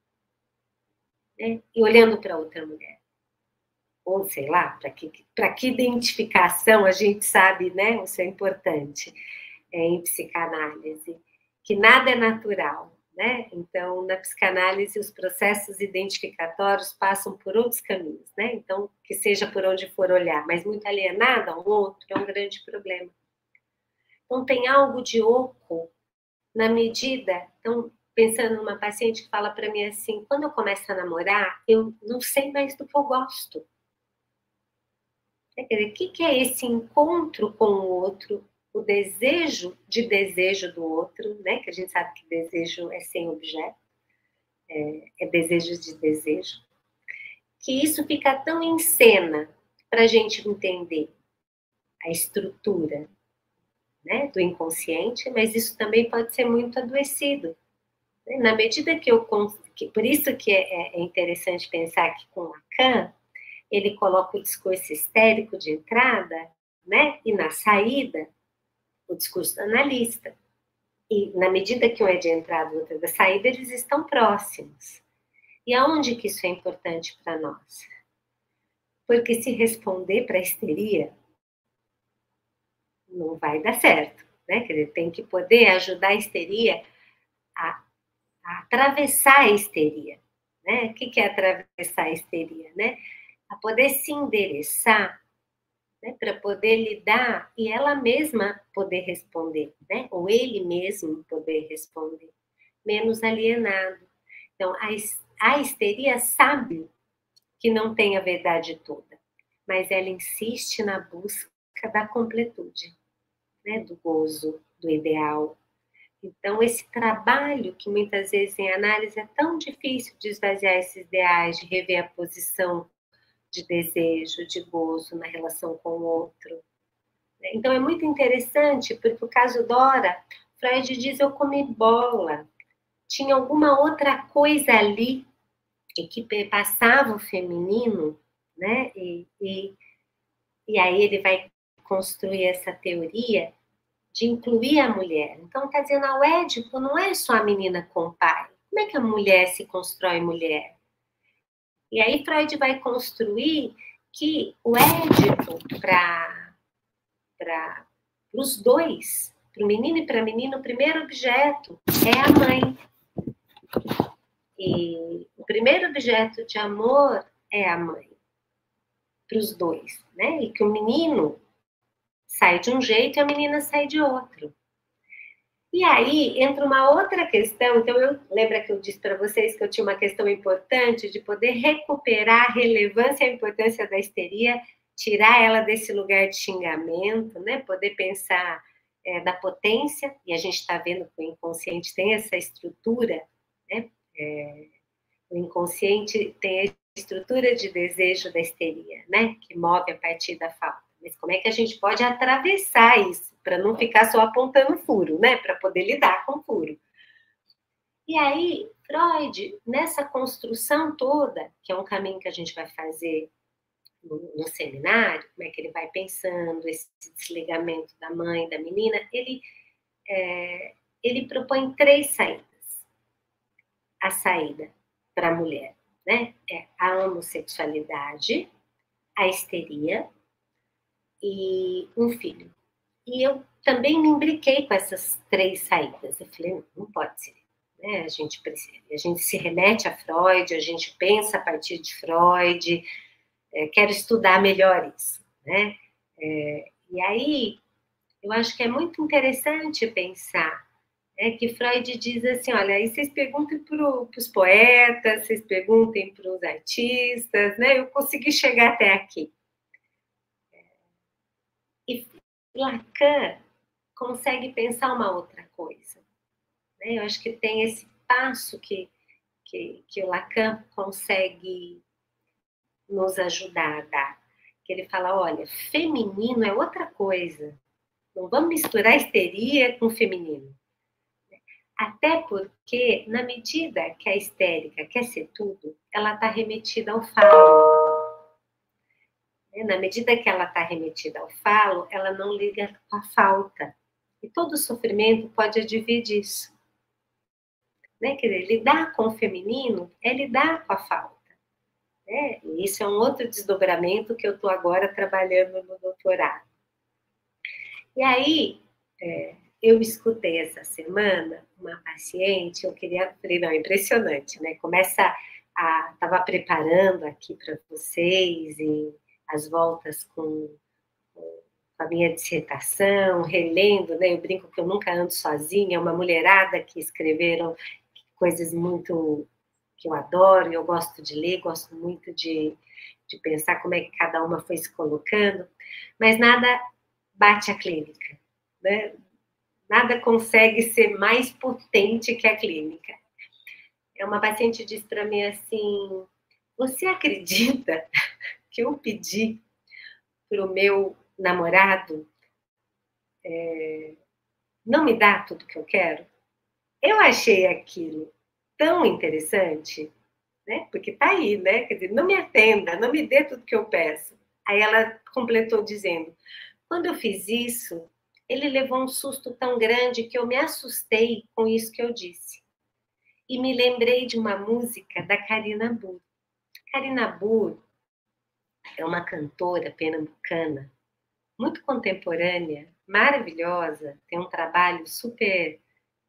Né? E olhando para outra mulher. Ou sei lá, para que identificação a gente sabe, né? Isso é importante em psicanálise, que nada é natural, né? Então, na psicanálise, os processos identificatórios passam por outros caminhos, né? Então, que seja por onde for olhar, mas muito alienado ao outro é um grande problema. Então, tem algo de oco na medida, então, pensando numa paciente que fala para mim assim, quando eu começo a namorar, eu não sei mais do que eu gosto. Quer dizer, o que é esse encontro com o outro, o desejo do outro, né? Que a gente sabe que desejo é sem objeto, é desejo de desejo. Que isso fica tão em cena para a gente entender a estrutura, né, do inconsciente, mas isso também pode ser muito adoecido. Na medida que eu... Por isso que é interessante pensar que com Lacan, ele coloca o discurso histérico de entrada, né, e na saída, o discurso do analista. E na medida que um é de entrada e o outro é da saída, eles estão próximos. E aonde que isso é importante para nós? Porque se responder para a histeria, não vai dar certo, né? Quer dizer, tem que poder ajudar a histeria a atravessar a histeria, né? O que é atravessar a histeria, né? A poder se endereçar, né? Para poder lidar e ela mesma poder responder, né? Ou ele mesmo poder responder, menos alienado. Então, a histeria sabe que não tem a verdade toda, mas ela insiste na busca da completude, né? Do gozo, do ideal. Então, esse trabalho que muitas vezes em análise é tão difícil de esvaziar esses ideais, de rever a posição de desejo, de gozo na relação com o outro. Então, é muito interessante, porque o caso Dora, Freud diz, eu comi bola. Tinha alguma outra coisa ali que passava o feminino, né? E aí ele vai construir essa teoria de incluir a mulher. Então, está dizendo, o Édipo não é só a menina com o pai. Como é que a mulher se constrói mulher? E aí Freud vai construir que o Édipo, para os dois, para o menino e para a menina, o primeiro objeto é a mãe. E o primeiro objeto de amor é a mãe, para os dois, né? E que o menino sai de um jeito e a menina sai de outro. E aí entra uma outra questão. Então, lembra que eu disse para vocês que eu tinha uma questão importante de poder recuperar a relevância e a importância da histeria, tirar ela desse lugar de xingamento, né? Poder pensar da potência, e a gente está vendo que o inconsciente tem essa estrutura, né? O inconsciente tem a estrutura de desejo da histeria, né? Que move a partir da falta. Mas como é que a gente pode atravessar isso, para não ficar só apontando furo, né? Para poder lidar com furo. E aí, Freud, nessa construção toda, que é um caminho que a gente vai fazer no seminário, como é que ele vai pensando esse desligamento da mãe, da menina, ele propõe 3 saídas. A saída para a mulher, né? É a homossexualidade, a histeria e um filho. E eu também me imbriquei com essas 3 saídas. Eu falei, não pode ser. Né? A gente se remete a Freud, a gente pensa a partir de Freud, quero estudar melhor isso. Né? E aí, eu acho que é muito interessante pensar que Freud diz assim, olha, aí vocês perguntem para os poetas, vocês perguntem para os artistas, né? Eu consegui chegar até aqui. E Lacan consegue pensar uma outra coisa. Né? Eu acho que tem esse passo que o Lacan consegue nos ajudar a dar. Que ele fala, olha, feminino é outra coisa. Não vamos misturar histeria com feminino. Até porque, na medida que a histérica quer ser tudo, ela está remetida ao falo. Na medida que ela está remetida ao falo, ela não liga com a falta. E todo sofrimento pode advir disso. Quer dizer, lidar com o feminino é lidar com a falta. E isso é um outro desdobramento que eu estou agora trabalhando no doutorado. E aí, eu escutei essa semana uma paciente, falei, não, impressionante, né? Estava preparando aqui para vocês e as voltas com a minha dissertação, relendo, né? Eu brinco que eu nunca ando sozinha, uma mulherada que escreveram coisas muito que eu adoro, eu gosto de ler, gosto muito de pensar como é que cada uma foi se colocando, mas nada bate a clínica, né? Nada consegue ser mais potente que a clínica. Uma paciente disse para mim assim, você acredita que eu pedi para o meu namorado não me dar tudo que eu quero? Eu achei aquilo tão interessante, né? Porque tá aí, né? Quer dizer, não me atenda, não me dê tudo que eu peço. Aí ela completou dizendo, quando eu fiz isso, ele levou um susto tão grande que eu me assustei com isso que eu disse. E me lembrei de uma música da Karina Burr. Karina Burr é uma cantora pernambucana, muito contemporânea, maravilhosa, tem um trabalho super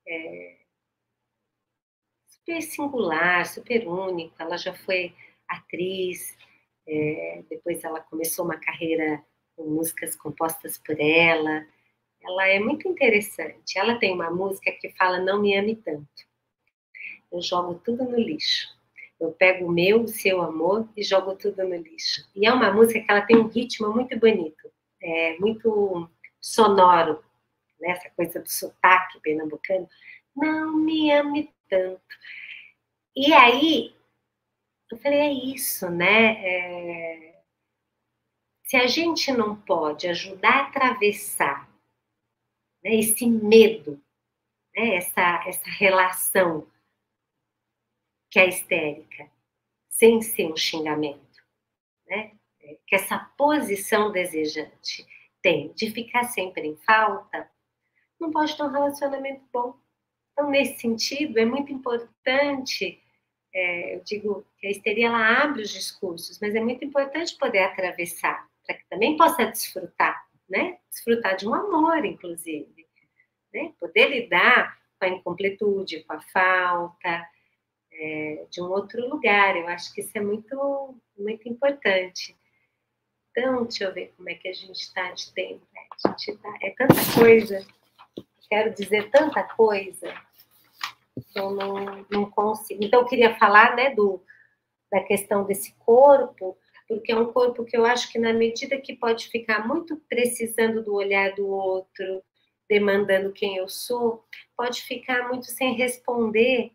singular, super único. Ela já foi atriz, depois ela começou uma carreira com músicas compostas por ela. Ela é muito interessante. Ela tem uma música que fala Não Me Ame Tanto. Eu jogo tudo no lixo. Eu pego o meu, o seu amor e jogo tudo no lixo. E é uma música que ela tem um ritmo muito bonito, muito sonoro, né? Essa coisa do sotaque pernambucano. Não me ame tanto. E aí, eu falei, é isso, né? Se a gente não pode ajudar a atravessar, né, esse medo, né, essa relação que é histérica, sem ser um xingamento, né? Que essa posição desejante tem de ficar sempre em falta, não pode ter um relacionamento bom. Então, nesse sentido, é muito importante, eu digo que a histeria ela abre os discursos, mas é muito importante poder atravessar, para que também possa desfrutar, né? Desfrutar de um amor, inclusive, né? Poder lidar com a incompletude, com a falta, de um outro lugar. Eu acho que isso é muito, muito importante. Então, deixa eu ver como é que a gente está de tempo. É tanta coisa, quero dizer tanta coisa, que eu não consigo. Então, eu queria falar, né, da questão desse corpo, porque é um corpo que eu acho que, na medida que pode ficar muito precisando do olhar do outro, demandando quem eu sou, pode ficar muito sem responder,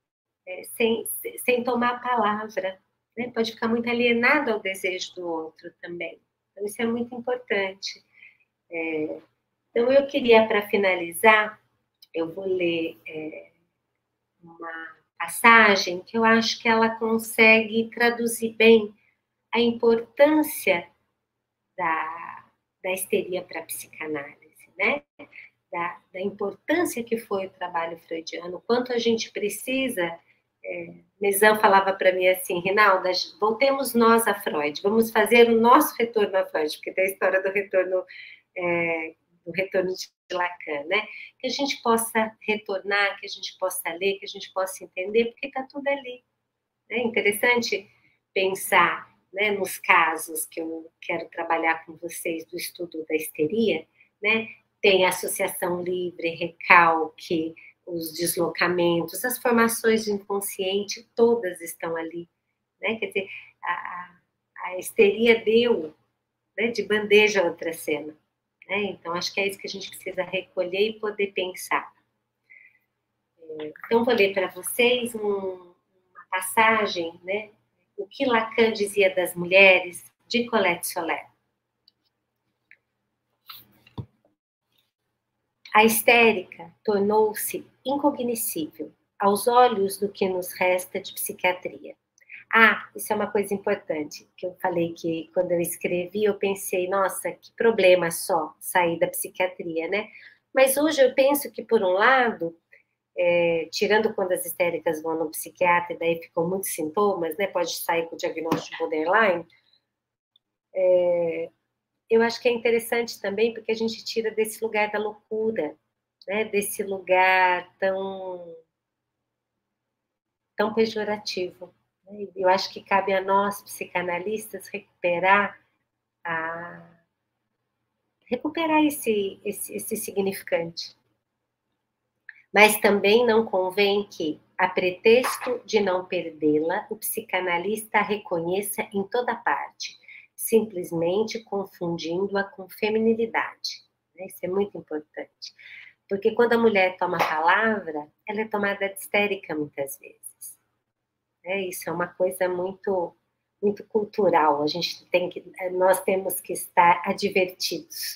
sem tomar a palavra, né? Pode ficar muito alienado ao desejo do outro também. Então, isso é muito importante. Então, eu queria, para finalizar, eu vou ler uma passagem que eu acho que ela consegue traduzir bem a importância da histeria para a psicanálise, né? Da importância que foi o trabalho freudiano, quanto a gente precisa. Mesão falava para mim assim, Rinalda, voltemos nós a Freud, vamos fazer o nosso retorno a Freud, porque tem a história do retorno de Lacan, né? Que a gente possa retornar, que a gente possa ler, que a gente possa entender, porque está tudo ali. É interessante pensar, né, nos casos que eu quero trabalhar com vocês do estudo da histeria, né? Tem associação livre, recalque, os deslocamentos, as formações do inconsciente, todas estão ali, né? Quer dizer, a histeria deu, né, de bandeja a outra cena, né? Então, acho que é isso que a gente precisa recolher e poder pensar. Então, vou ler para vocês uma passagem, né? O que Lacan dizia das mulheres, de Colette Soler. A histérica tornou-se incognoscível aos olhos do que nos resta de psiquiatria. Isso é uma coisa importante, que eu falei que quando eu escrevi, eu pensei, nossa, que problema só sair da psiquiatria, né? Mas hoje eu penso que, por um lado, tirando quando as histéricas vão no psiquiatra, e daí ficam muitos sintomas, né? Pode sair com o diagnóstico borderline. Eu acho que é interessante também, porque a gente tira desse lugar da loucura, né? Desse lugar tão pejorativo. Né? Eu acho que cabe a nós, psicanalistas, recuperar esse significante. Mas também não convém que A pretexto de não perdê-la, o psicanalista a reconheça em toda parte, simplesmente confundindo-a com feminilidade. Isso é muito importante. Porque quando a mulher toma a palavra, ela é tomada de histérica muitas vezes. Isso é uma coisa muito, muito cultural. Nós temos que estar advertidos.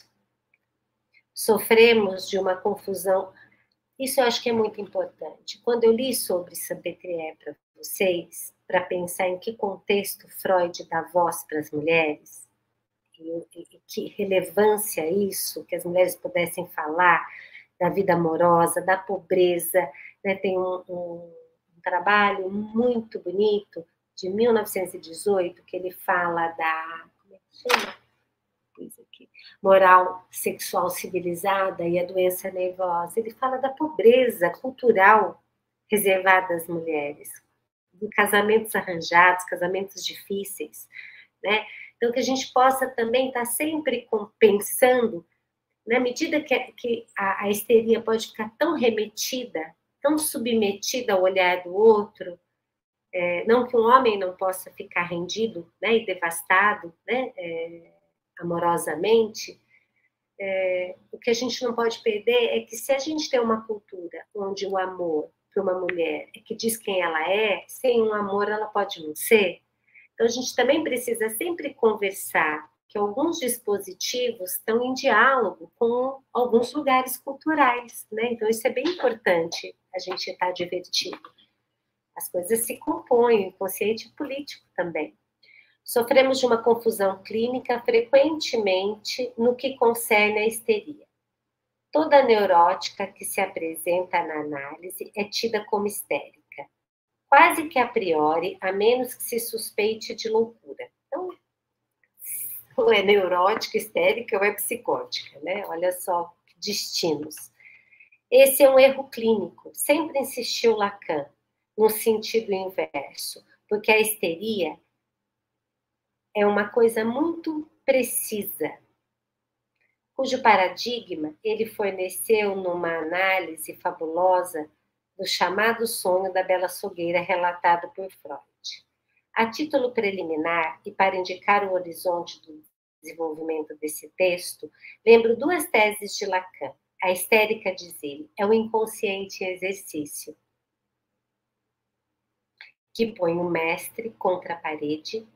Sofremos de uma confusão. Isso eu acho que é muito importante. Quando eu li sobre Saint-Pétri para vocês, para pensar em que contexto Freud dá voz para as mulheres, e que relevância isso, que as mulheres pudessem falar da vida amorosa, da pobreza, né? Tem um trabalho muito bonito de 1918 que ele fala da, como é que chama? Aqui, moral sexual civilizada e a doença nervosa. Ele fala da pobreza cultural reservada às mulheres, de casamentos arranjados, casamentos difíceis, né? Então, que a gente possa também estar sempre pensando, na medida que a histeria pode ficar tão remetida, tão submetida ao olhar do outro, não que um homem não possa ficar rendido, né, e devastado, né, amorosamente, o que a gente não pode perder é que se a gente tem uma cultura onde o amor para uma mulher é que diz quem ela é, sem um amor ela pode não ser. Então, a gente também precisa sempre conversar que alguns dispositivos estão em diálogo com alguns lugares culturais, né? Então, isso é bem importante a gente estar divertido. As coisas se compõem, inconsciente e político também. Sofremos de uma confusão clínica frequentemente no que concerne a histeria. Toda neurótica que se apresenta na análise é tida como histérica, quase que a priori, a menos que se suspeite de loucura. Então, ou é neurótica, histérica ou é psicótica, né? Olha só que destinos. Esse é um erro clínico, sempre insistiu Lacan, no sentido inverso, porque a histeria é uma coisa muito precisa, cujo paradigma ele forneceu numa análise fabulosa do chamado sonho da Bela Sogueira, relatado por Freud. A título preliminar, e para indicar o horizonte do desenvolvimento desse texto, lembro duas teses de Lacan. A histérica, diz ele, é o inconsciente em exercício, que põe o mestre contra a parede,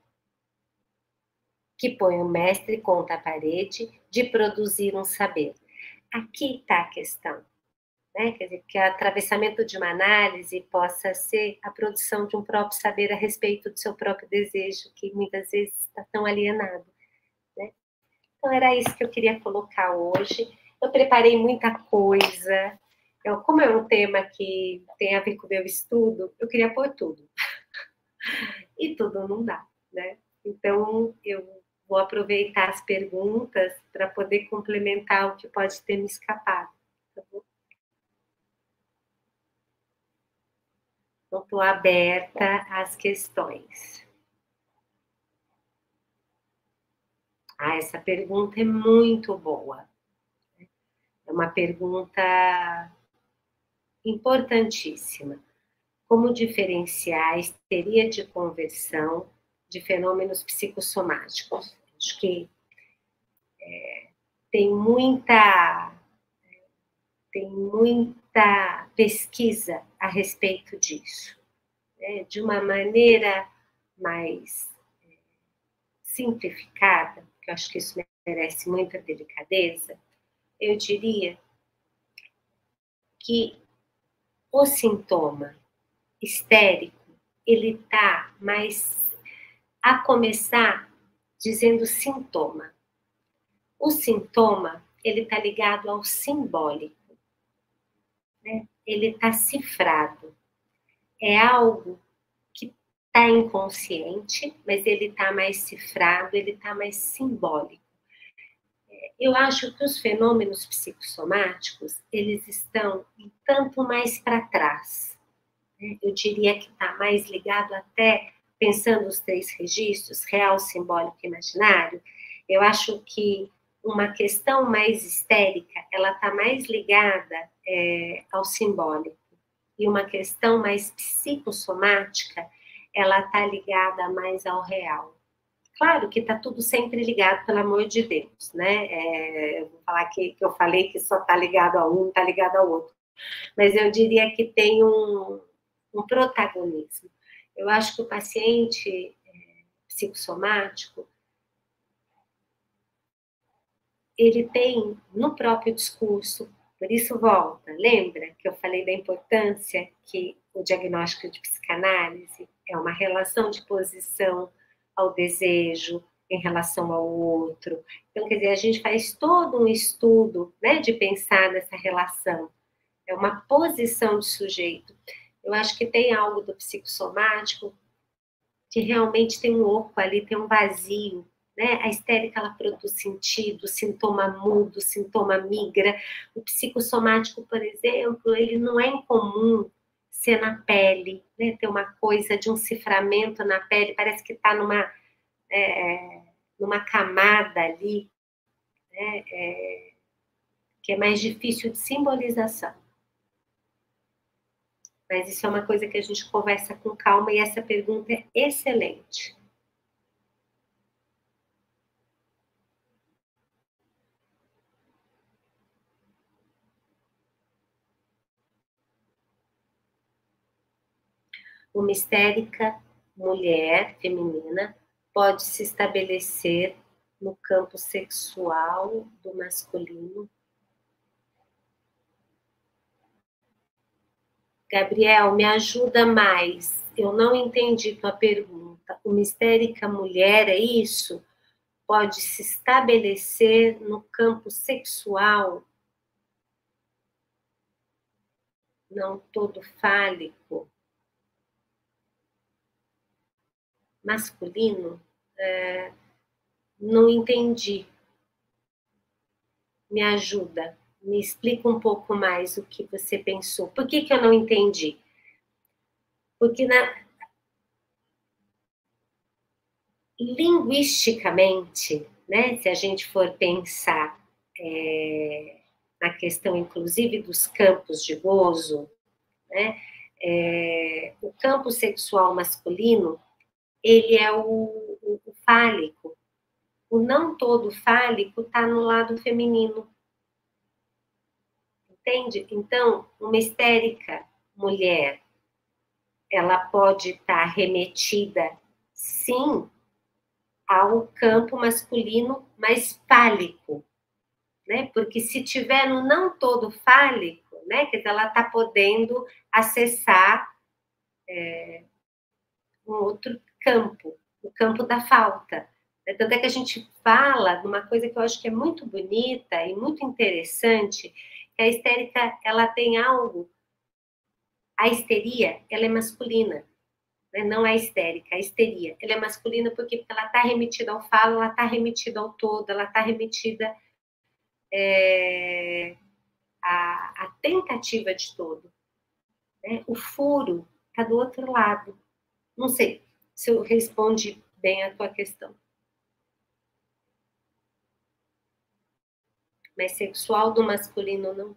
de produzir um saber. Aqui está a questão. Né? Quer dizer, que o atravessamento de uma análise possa ser a produção de um próprio saber a respeito do seu próprio desejo, que muitas vezes está tão alienado. Né? Então, era isso que eu queria colocar hoje. Eu preparei muita coisa. Como é um tema que tem a ver com o meu estudo, eu queria pôr tudo. E tudo não dá, né? Então, eu vou aproveitar as perguntas para poder complementar o que pode ter me escapado. Tá bom? Então, estou aberta às questões. Essa pergunta é muito boa. É uma pergunta importantíssima. Como diferenciar a histeria de conversão de fenômenos psicossomáticos? Acho que tem muita pesquisa a respeito disso, né? De uma maneira mais simplificada, que eu acho que isso merece muita delicadeza, eu diria que o sintoma histérico, ele está mais a começar dizendo sintoma. O sintoma, ele está ligado ao simbólico, né? Ele está cifrado. É algo que está inconsciente, mas ele está mais cifrado, ele está mais simbólico. Eu acho que os fenômenos psicossomáticos, eles estão um tanto mais para trás. Né? Eu diria que está mais ligado até, pensando os três registros, real, simbólico e imaginário, eu acho que uma questão mais histérica, ela está mais ligada ao simbólico. e uma questão mais psicossomática, ela está ligada mais ao real. Claro que está tudo sempre ligado, pelo amor de Deus, né? Eu vou falar que eu falei que só está ligado a um, está ligado ao outro. Mas eu diria que tem um protagonismo. Eu acho que o paciente psicossomático, ele tem no próprio discurso, por isso volta, lembra que eu falei da importância que o diagnóstico de psicanálise é uma relação de posição ao desejo em relação ao outro. Então, quer dizer, a gente faz todo um estudo, né, de pensar nessa relação. É uma posição de sujeito. Eu acho que tem algo do psicossomático que realmente tem um oco ali, tem um vazio, né? A histérica, ela produz sentido, sintoma mudo, sintoma migra. O psicossomático, por exemplo, ele não é incomum ser na pele, né? Ter uma coisa de um ciframento na pele, parece que está numa camada ali, né? Que é mais difícil de simbolização. Mas isso é uma coisa que a gente conversa com calma e essa pergunta é excelente. Uma histérica mulher, feminina, pode se estabelecer no campo sexual do masculino. Gabriel, me ajuda mais. Eu não entendi tua pergunta. Uma histérica mulher, é isso? Pode se estabelecer no campo sexual, não todo fálico, masculino? Não entendi. Me ajuda. Me explica um pouco mais o que você pensou. Por que eu não entendi? Porque linguisticamente, né, se a gente for pensar na questão, inclusive, dos campos de gozo, né, o campo sexual masculino, ele é o fálico. O não todo fálico está no lado feminino. Entende? Então, uma histérica mulher, ela pode estar remetida, sim, ao campo masculino mais fálico, né? Porque se tiver no não todo fálico, né? Quer dizer, ela está podendo acessar um outro campo, o campo da falta. Tanto é que a gente fala de uma coisa que eu acho que é muito bonita e muito interessante, que a histérica, ela tem algo, a histeria, ela é masculina, né? Não é histérica, a histeria, ela é masculina porque ela está remetida ao falo, ela está remetida ao todo, ela está remetida à tentativa de todo, né? O furo está do outro lado. Não sei se eu respondi bem a tua questão. Mas sexual do masculino não.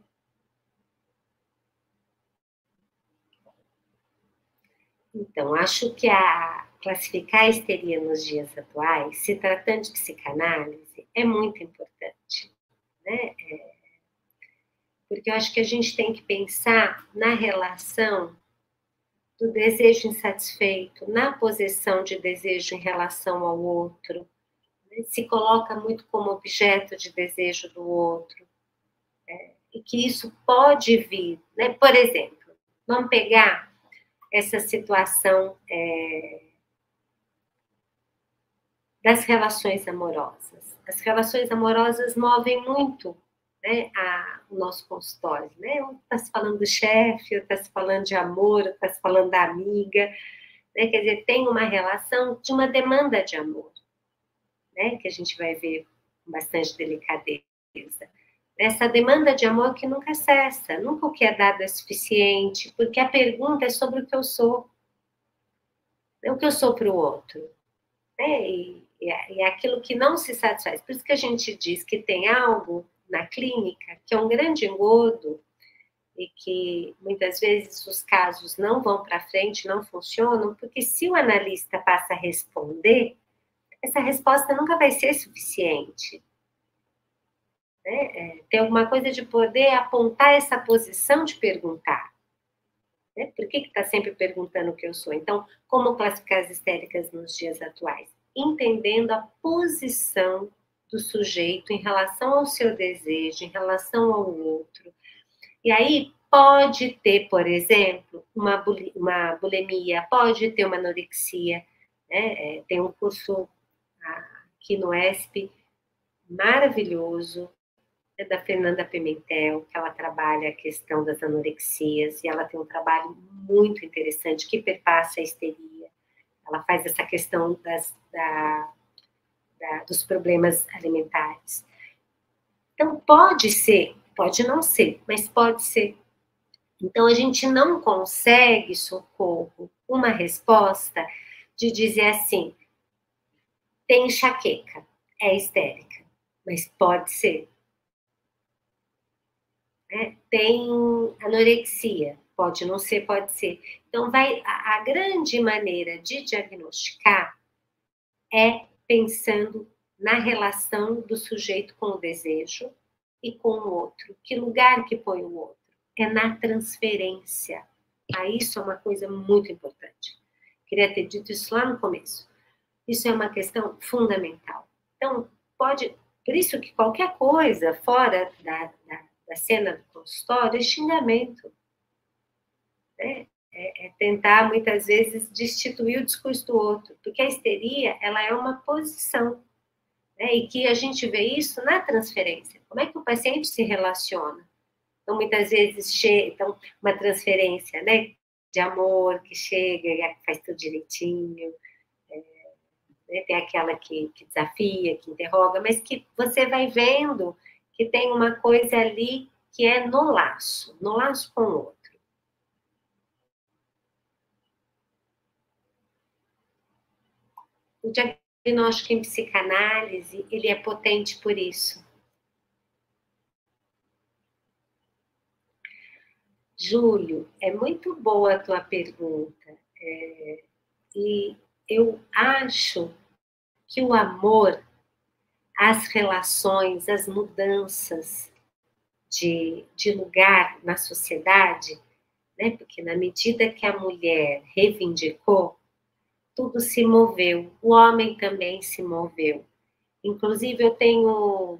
Então, acho que classificar a histeria nos dias atuais, se tratando de psicanálise, é muito importante, né? Porque eu acho que a gente tem que pensar na relação do desejo insatisfeito, na posição de desejo em relação ao outro, né? Se coloca muito como objeto de desejo do outro, e que isso pode vir, né? Por exemplo, vamos pegar essa situação das relações amorosas. As relações amorosas movem muito, né, o nosso consultório, né? Um está se falando do chefe, outro está se falando de amor, outro está se falando da amiga, né? Quer dizer, tem uma relação de uma demanda de amor, né? Que a gente vai ver com bastante delicadeza. Essa demanda de amor que nunca cessa, nunca o que é dado é suficiente, porque a pergunta é sobre o que eu sou, não o que eu sou para o outro, né? E é aquilo que não se satisfaz. Por isso que a gente diz que tem algo na clínica que é um grande engodo, e que muitas vezes os casos não vão para frente, não funcionam, porque se o analista passa a responder, essa resposta nunca vai ser suficiente. Né? Tem alguma coisa de poder apontar essa posição de perguntar. Né? Por que está sempre perguntando o que eu sou? Então, como classificar as histéricas nos dias atuais? Entendendo a posição do sujeito em relação ao seu desejo, em relação ao outro. E aí pode ter, por exemplo, uma bulimia, pode ter uma anorexia. Né? Tem um curso aqui no ESP maravilhoso, da Fernanda Pimentel, que ela trabalha a questão das anorexias, e ela tem um trabalho muito interessante que perpassa a histeria. Ela faz essa questão dos problemas alimentares. Então, pode ser, pode não ser, mas pode ser. Então, a gente não consegue, Socorro, uma resposta de dizer assim, tem enxaqueca, é histérica, mas pode ser. Né? Tem anorexia, pode não ser, pode ser. Então, a grande maneira de diagnosticar é pensando na relação do sujeito com o desejo e com o outro. Que lugar que põe o outro? É na transferência. Isso é uma coisa muito importante. Queria ter dito isso lá no começo. Isso é uma questão fundamental. Então, por isso que qualquer coisa fora da cena do consultório é xingamento. Né? É tentar, muitas vezes, destituir o discurso do outro. Porque a histeria, ela é uma posição. Né? E que a gente vê isso na transferência. Como é que o paciente se relaciona? Então, muitas vezes, uma transferência, né, de amor, que chega e faz tudo direitinho. Né? Tem aquela que desafia, que interroga, mas que você vai vendo que tem uma coisa ali que é no laço com o outro. O diagnóstico em psicanálise, ele é potente por isso. Júlio, é muito boa a tua pergunta. E eu acho que o amor, as relações, as mudanças de lugar na sociedade, né? Porque na medida que a mulher reivindicou, tudo se moveu, o homem também se moveu. Inclusive, eu tenho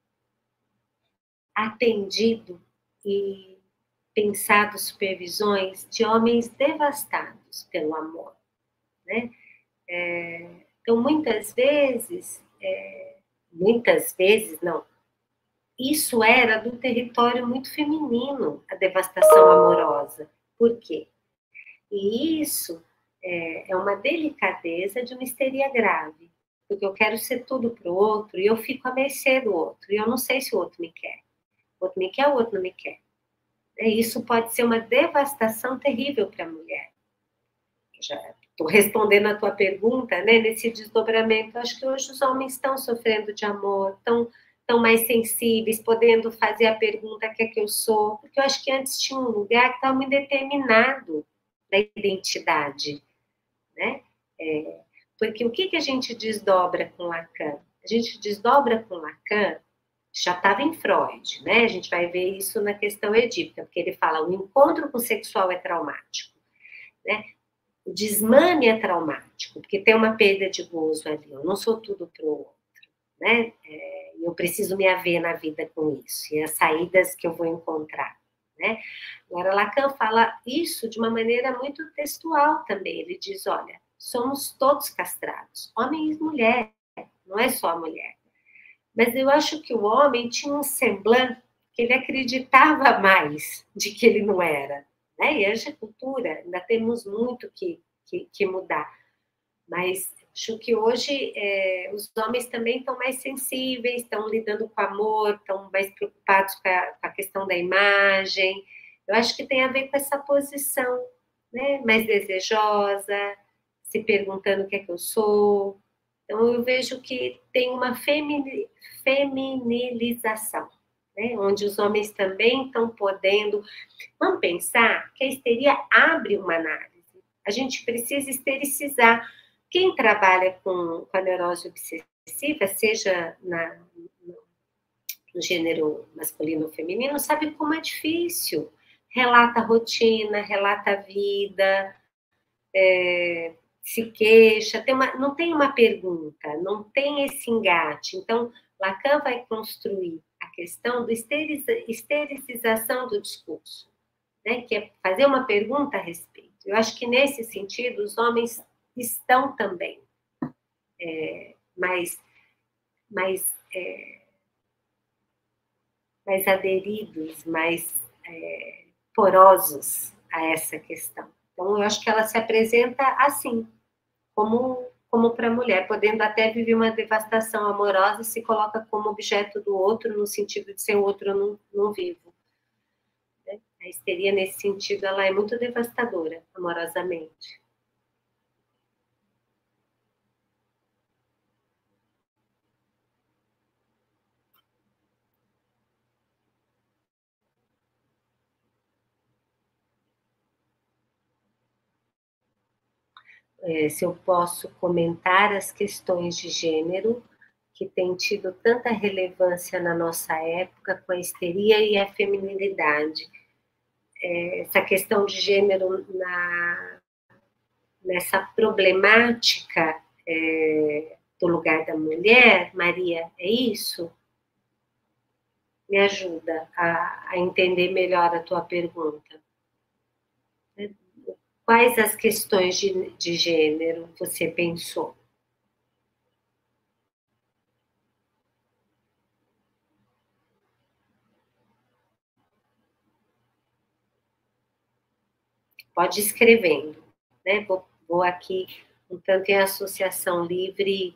atendido e pensado supervisões de homens devastados pelo amor, né? Então, muitas vezes não, isso era do território muito feminino, a devastação amorosa. Por quê? E isso é uma delicadeza de uma histeria grave, porque eu quero ser tudo para o outro e eu fico à mercê do outro, e eu não sei se o outro me quer. O outro me quer, o outro não me quer. Isso pode ser uma devastação terrível para a mulher. Já estou respondendo a tua pergunta, né? Nesse desdobramento, acho que hoje os homens estão sofrendo de amor, estão mais sensíveis, podendo fazer a pergunta que é que eu sou, porque eu acho que antes tinha um lugar que estava muito determinado da identidade, né? Porque o que a gente desdobra com Lacan? A gente desdobra com Lacan, já estava em Freud, né? A gente vai ver isso na questão edípica, porque ele fala o encontro com o sexual é traumático, né? O desmame é traumático, porque tem uma perda de gozo ali, eu não sou tudo para o outro, né? Eu preciso me haver na vida com isso, e as saídas que eu vou encontrar, né? Agora, Lacan fala isso de uma maneira muito textual também, ele diz, olha, somos todos castrados, homem e mulher, não é só a mulher. Mas eu acho que o homem tinha um semblante que ele acreditava mais de que ele não era. Né? E essa cultura, ainda temos muito que mudar. Mas acho que hoje os homens também estão mais sensíveis, estão lidando com amor, estão mais preocupados com a questão da imagem. Eu acho que tem a ver com essa posição, né? Mais desejosa, se perguntando o que é que eu sou. Então, eu vejo que tem uma feminilização né? Onde os homens também estão podendo. Vamos pensar que a histeria abre uma análise. A gente precisa estericizar. Quem trabalha com a neurose obsessiva, seja no gênero masculino ou feminino, sabe como é difícil. Relata a rotina, relata a vida, se queixa, não tem uma pergunta, não tem esse engate. Então, Lacan vai construir a questão da estericização do discurso, né? Que é fazer uma pergunta a respeito. Eu acho que, nesse sentido, os homens estão também mais aderidos, mais porosos a essa questão. Então, eu acho que ela se apresenta assim, como para a mulher, podendo até viver uma devastação amorosa, se coloca como objeto do outro, no sentido de ser o outro não vivo. Né? A histeria, nesse sentido, ela é muito devastadora, amorosamente. Se eu posso comentar as questões de gênero, que têm tido tanta relevância na nossa época, com a histeria e a feminilidade. Essa questão de gênero nessa problemática do lugar da mulher, Maria, é isso? Me ajuda a entender melhor a tua pergunta. Quais as questões de gênero você pensou? Pode ir escrevendo, né? Vou aqui, um tanto em associação livre,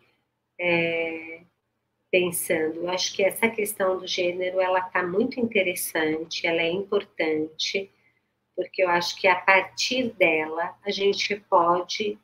pensando. Eu acho que essa questão do gênero, ela está muito interessante, ela é importante, porque eu acho que a partir dela a gente pode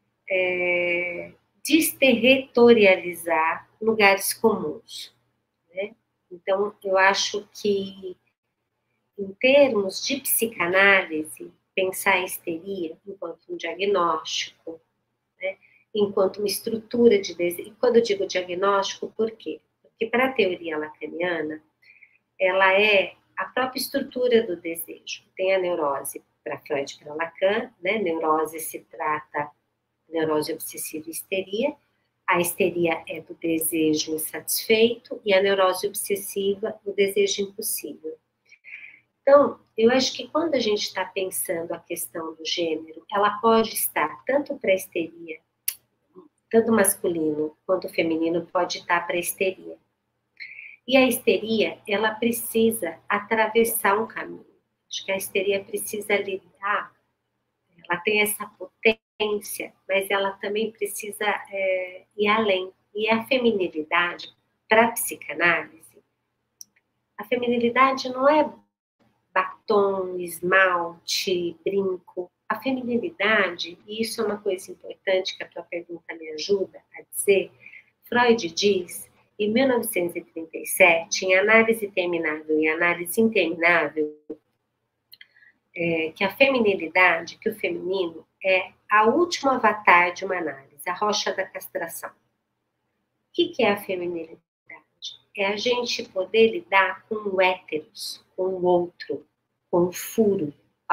desterritorializar lugares comuns, né? Então, eu acho que, em termos de psicanálise, pensar a histeria enquanto um diagnóstico, né? Enquanto uma estrutura de desejo. E quando eu digo diagnóstico, por quê? Porque, para a teoria lacaniana, ela é a própria estrutura do desejo. Tem a neurose para Freud e para Lacan, né? Neurose se trata neurose obsessiva e histeria. A histeria é do desejo insatisfeito e a neurose obsessiva, o desejo impossível. Então, eu acho que quando a gente está pensando a questão do gênero, ela pode estar tanto para a histeria, tanto masculino quanto feminino pode estar para a histeria. E a histeria, ela precisa atravessar um caminho. Acho que a histeria precisa lidar, ela tem essa potência, mas ela também precisa ir além. E a feminilidade, para a psicanálise, a feminilidade não é batom, esmalte, brinco. A feminilidade, e isso é uma coisa importante que a tua pergunta me ajuda a dizer, Freud diz, em 1937, em Análise Terminável e Análise Interminável, que a feminilidade, que o feminino é a última avatar de uma análise, a rocha da castração. O que é a feminilidade? É a gente poder lidar com o héteros, com o outro, com o furo,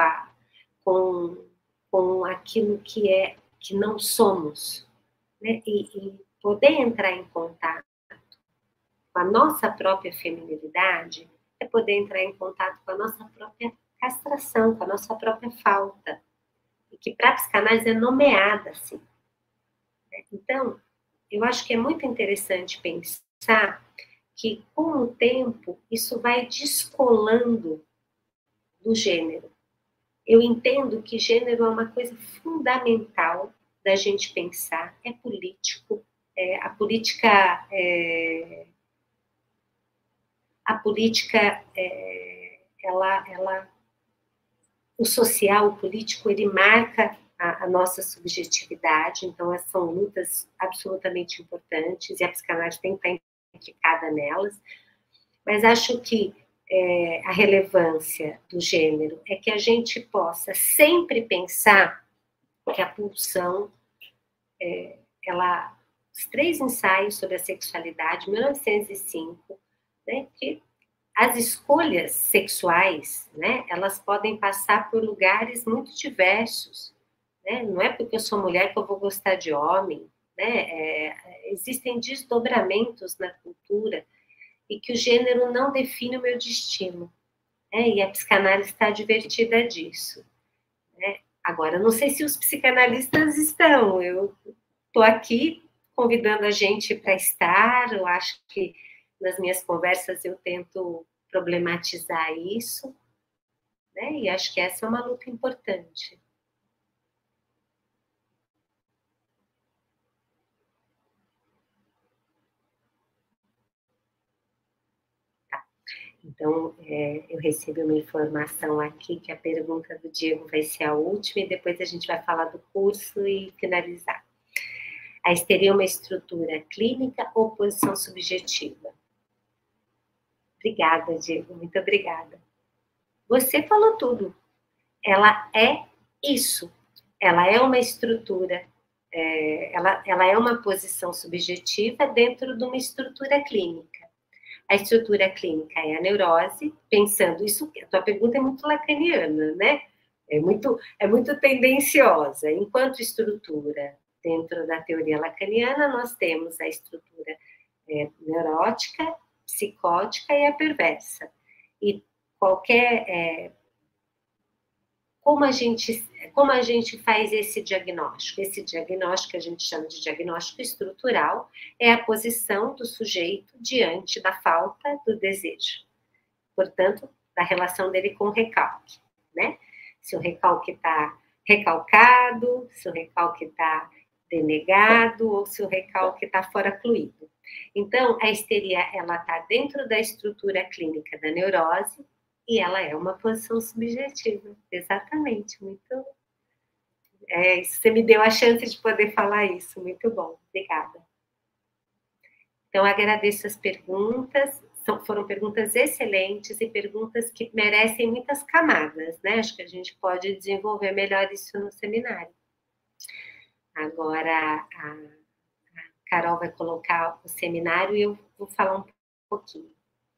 com aquilo que não somos, né? E poder entrar em contato com a nossa própria feminilidade é poder entrar em contato com a nossa própria castração, com a nossa própria falta, e que para a psicanálise é nomeada assim. Então, eu acho que é muito interessante pensar que, com o tempo, isso vai descolando do gênero. Eu entendo que gênero é uma coisa fundamental da gente pensar, é político, a política, o social, o político, ele marca a nossa subjetividade, então são lutas absolutamente importantes e a psicanálise tem que estar implicada nelas, Mas acho que a relevância do gênero é que a gente possa sempre pensar que a pulsão, os 3 ensaios sobre a sexualidade, 1905, né, que as escolhas sexuais, né, elas podem passar por lugares muito diversos, né? Não é porque eu sou mulher que eu vou gostar de homem, né? Existem desdobramentos na cultura e que o gênero não define o meu destino, né? E a psicanálise está advertida disso, né? Agora, não sei se os psicanalistas estão, eu estou aqui convidando a gente para estar, eu acho que nas minhas conversas eu tento problematizar isso, né? E acho que essa é uma luta importante. Então, eu recebi uma informação aqui que a pergunta do Diego vai ser a última e depois a gente vai falar do curso e finalizar. A histeria é uma estrutura clínica ou posição subjetiva? Obrigada, Diego, muito obrigada. Você falou tudo. Ela é isso. Ela é uma estrutura, ela é uma posição subjetiva dentro de uma estrutura clínica. A estrutura clínica é a neurose, pensando isso, a tua pergunta é muito lacaniana, né? É muito tendenciosa. Enquanto estrutura, dentro da teoria lacaniana, nós temos a estrutura neurótica, psicótica e a perversa. E qualquer... como a gente faz esse diagnóstico? Esse diagnóstico, a gente chama de diagnóstico estrutural, é a posição do sujeito diante da falta do desejo. Portanto, da relação dele com o recalque, né? Se o recalque está recalcado, se o recalque está denegado, ou se o recalque está fora fluído. Então, a histeria, ela está dentro da estrutura clínica da neurose, e ela é uma posição subjetiva. Exatamente, muito. Você me deu a chance de poder falar isso. Muito bom, obrigada. Então, agradeço as perguntas. Foram perguntas excelentes e perguntas que merecem muitas camadas, né? Acho que a gente pode desenvolver melhor isso no seminário. Agora, a Carol vai colocar o seminário e eu vou falar um pouquinho.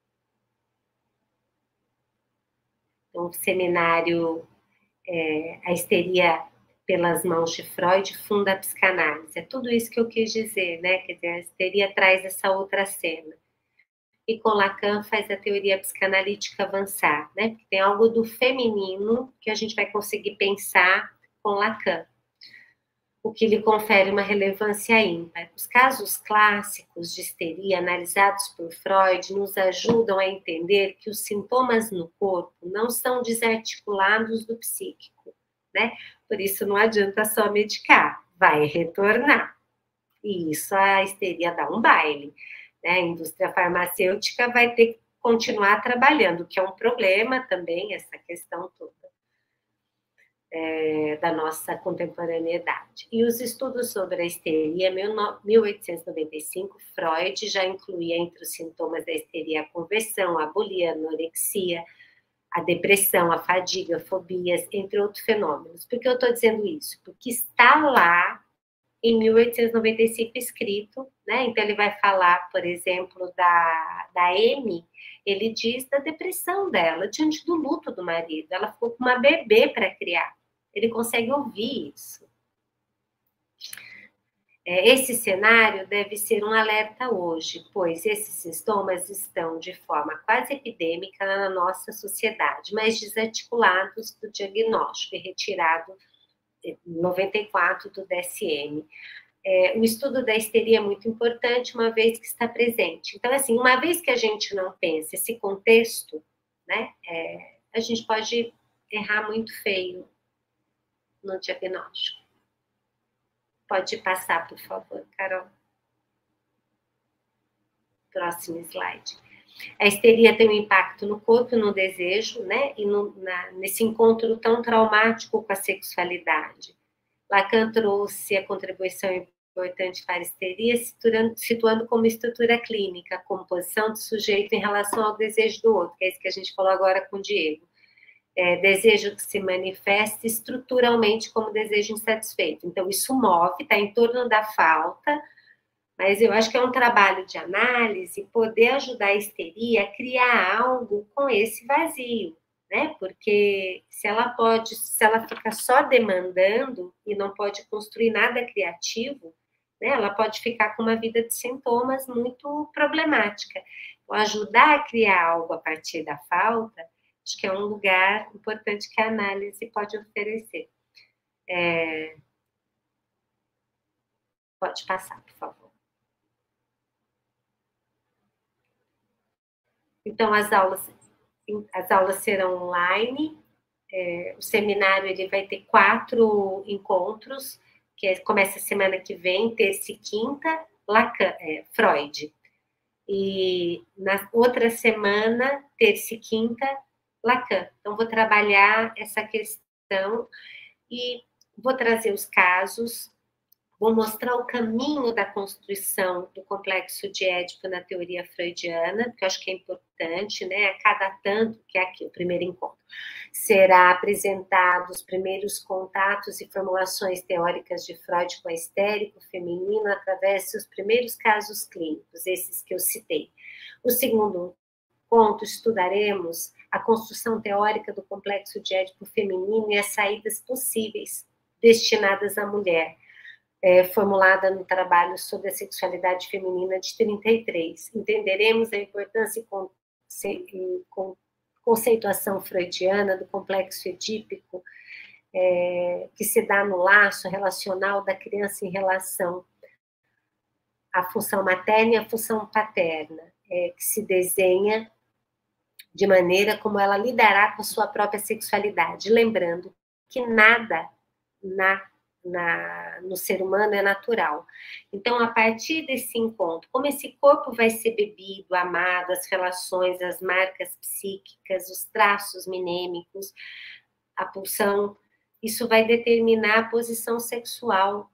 Então, o seminário, a histeria pelas mãos de Freud, funda a psicanálise. É tudo isso que eu quis dizer, né? Quer dizer, a histeria traz essa outra cena. E com Lacan faz a teoria psicanalítica avançar, né? Porque tem algo do feminino que a gente vai conseguir pensar com Lacan, o que lhe confere uma relevância ímpar. Os casos clássicos de histeria analisados por Freud nos ajudam a entender que os sintomas no corpo não são desarticulados do psíquico, né? Por isso não adianta só medicar, vai retornar. E isso a histeria dá um baile, né? A indústria farmacêutica vai ter que continuar trabalhando, que é um problema também, essa questão toda. Da nossa contemporaneidade. E os estudos sobre a histeria, 1895, Freud já incluía entre os sintomas da histeria a conversão, a bulia, a anorexia, a depressão, a fadiga, fobias, entre outros fenômenos. Por que eu estou dizendo isso? Porque está lá em 1895 escrito, né? Então ele vai falar, por exemplo, da Amy, ele diz da depressão dela diante do luto do marido. Ela ficou com uma bebê para criar. Ele consegue ouvir isso. Esse cenário deve ser um alerta hoje, pois esses sintomas estão de forma quase epidêmica na nossa sociedade, mas desarticulados do diagnóstico e retirado em 94 do DSM. O estudo da histeria é muito importante, uma vez que está presente. Então, assim, uma vez que a gente não pensa esse contexto, né, a gente pode errar muito feio no diagnóstico. Pode passar, por favor, Carol. Próximo slide. A histeria tem um impacto no corpo, no desejo, né? E nesse encontro tão traumático com a sexualidade. Lacan trouxe a contribuição importante para a histeria, situando como estrutura clínica a composição do sujeito em relação ao desejo do outro, que é isso que a gente falou agora com o Diego. Desejo que se manifesta estruturalmente como desejo insatisfeito. Então, isso move, está em torno da falta, mas eu acho que é um trabalho de análise poder ajudar a histeria a criar algo com esse vazio, né? Porque se ela fica só demandando e não pode construir nada criativo, né? Ela pode ficar com uma vida de sintomas muito problemática. Então, ajudar a criar algo a partir da falta, acho que é um lugar importante que a análise pode oferecer. Pode passar, por favor. Então, as aulas serão online. O seminário ele vai ter 4 encontros, que começa a semana que vem, terça e quinta, Lacan, Freud. E na outra semana, terça e quinta, Lacan. Então, vou trabalhar essa questão e vou trazer os casos, vou mostrar o caminho da construção do complexo de Édipo na teoria freudiana, porque eu acho que é importante, né? A cada tanto, que é aqui o primeiro encontro, será apresentado os primeiros contatos e formulações teóricas de Freud com a histérico feminino através dos primeiros casos clínicos, esses que eu citei. O segundo ponto, estudaremos a construção teórica do complexo de Édipo feminino e as saídas possíveis destinadas à mulher, formulada no trabalho sobre a sexualidade feminina de 33. Entenderemos a importância e conceituação freudiana do complexo edípico, que se dá no laço relacional da criança em relação à função materna e à função paterna, que se desenha de maneira como ela lidará com a sua própria sexualidade, lembrando que nada no ser humano é natural. Então, a partir desse encontro, como esse corpo vai ser bebido, amado, as relações, as marcas psíquicas, os traços minêmicos, a pulsão, isso vai determinar a posição sexual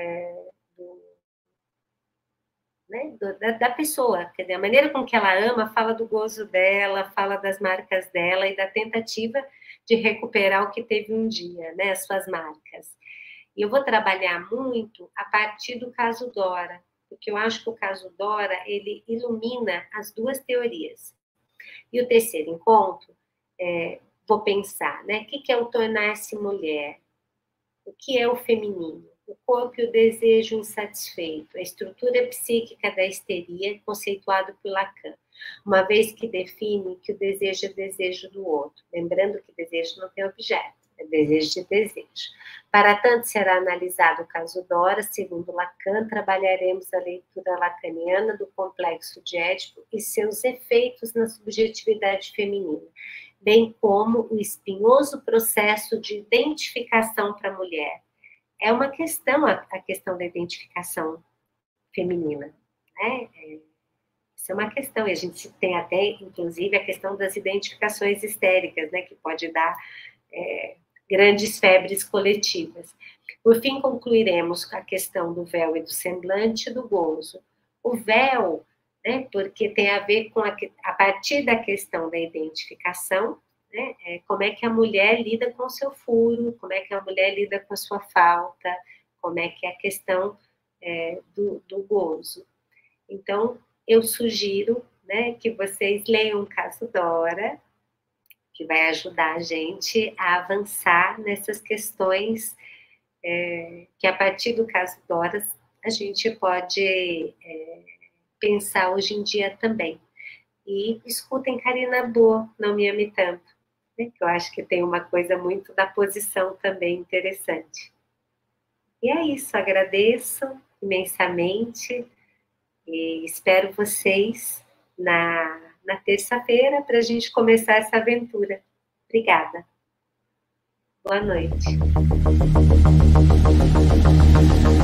da pessoa. Quer dizer, a maneira com que ela ama fala do gozo dela, fala das marcas dela e da tentativa de recuperar o que teve um dia, né, as suas marcas. E eu vou trabalhar muito a partir do caso Dora, porque eu acho que o caso Dora, ele ilumina as duas teorias. E o terceiro encontro, vou pensar, né? O que é o tornar-se mulher? O que é o feminino? O corpo e o desejo insatisfeito, a estrutura psíquica da histeria, conceituado por Lacan, uma vez que define que o desejo é desejo do outro, lembrando que desejo não tem objeto, é desejo de desejo. Para tanto, será analisado o caso Dora, segundo Lacan, trabalharemos a leitura lacaniana do complexo de Édipo e seus efeitos na subjetividade feminina, bem como o espinhoso processo de identificação para a mulher. É uma questão, a questão da identificação feminina, né? Isso é uma questão, e a gente tem até, inclusive, a questão das identificações histéricas, né? Que pode dar grandes febres coletivas. Por fim, concluiremos com a questão do véu e do semblante e do gozo. O véu, né? Porque tem a ver com, a partir da questão da identificação, né? Como é que a mulher lida com o seu furo, como é que a mulher lida com a sua falta, como é que é a questão do gozo. Então, eu sugiro, né, que vocês leiam o caso Dora, que vai ajudar a gente a avançar nessas questões que a partir do caso Dora a gente pode pensar hoje em dia também. E escutem Karina Bo, Não Me Ame Tanto, né, que eu acho que tem uma coisa muito da posição também interessante. E é isso, agradeço imensamente e espero vocês na terça-feira para a gente começar essa aventura. Obrigada. Boa noite.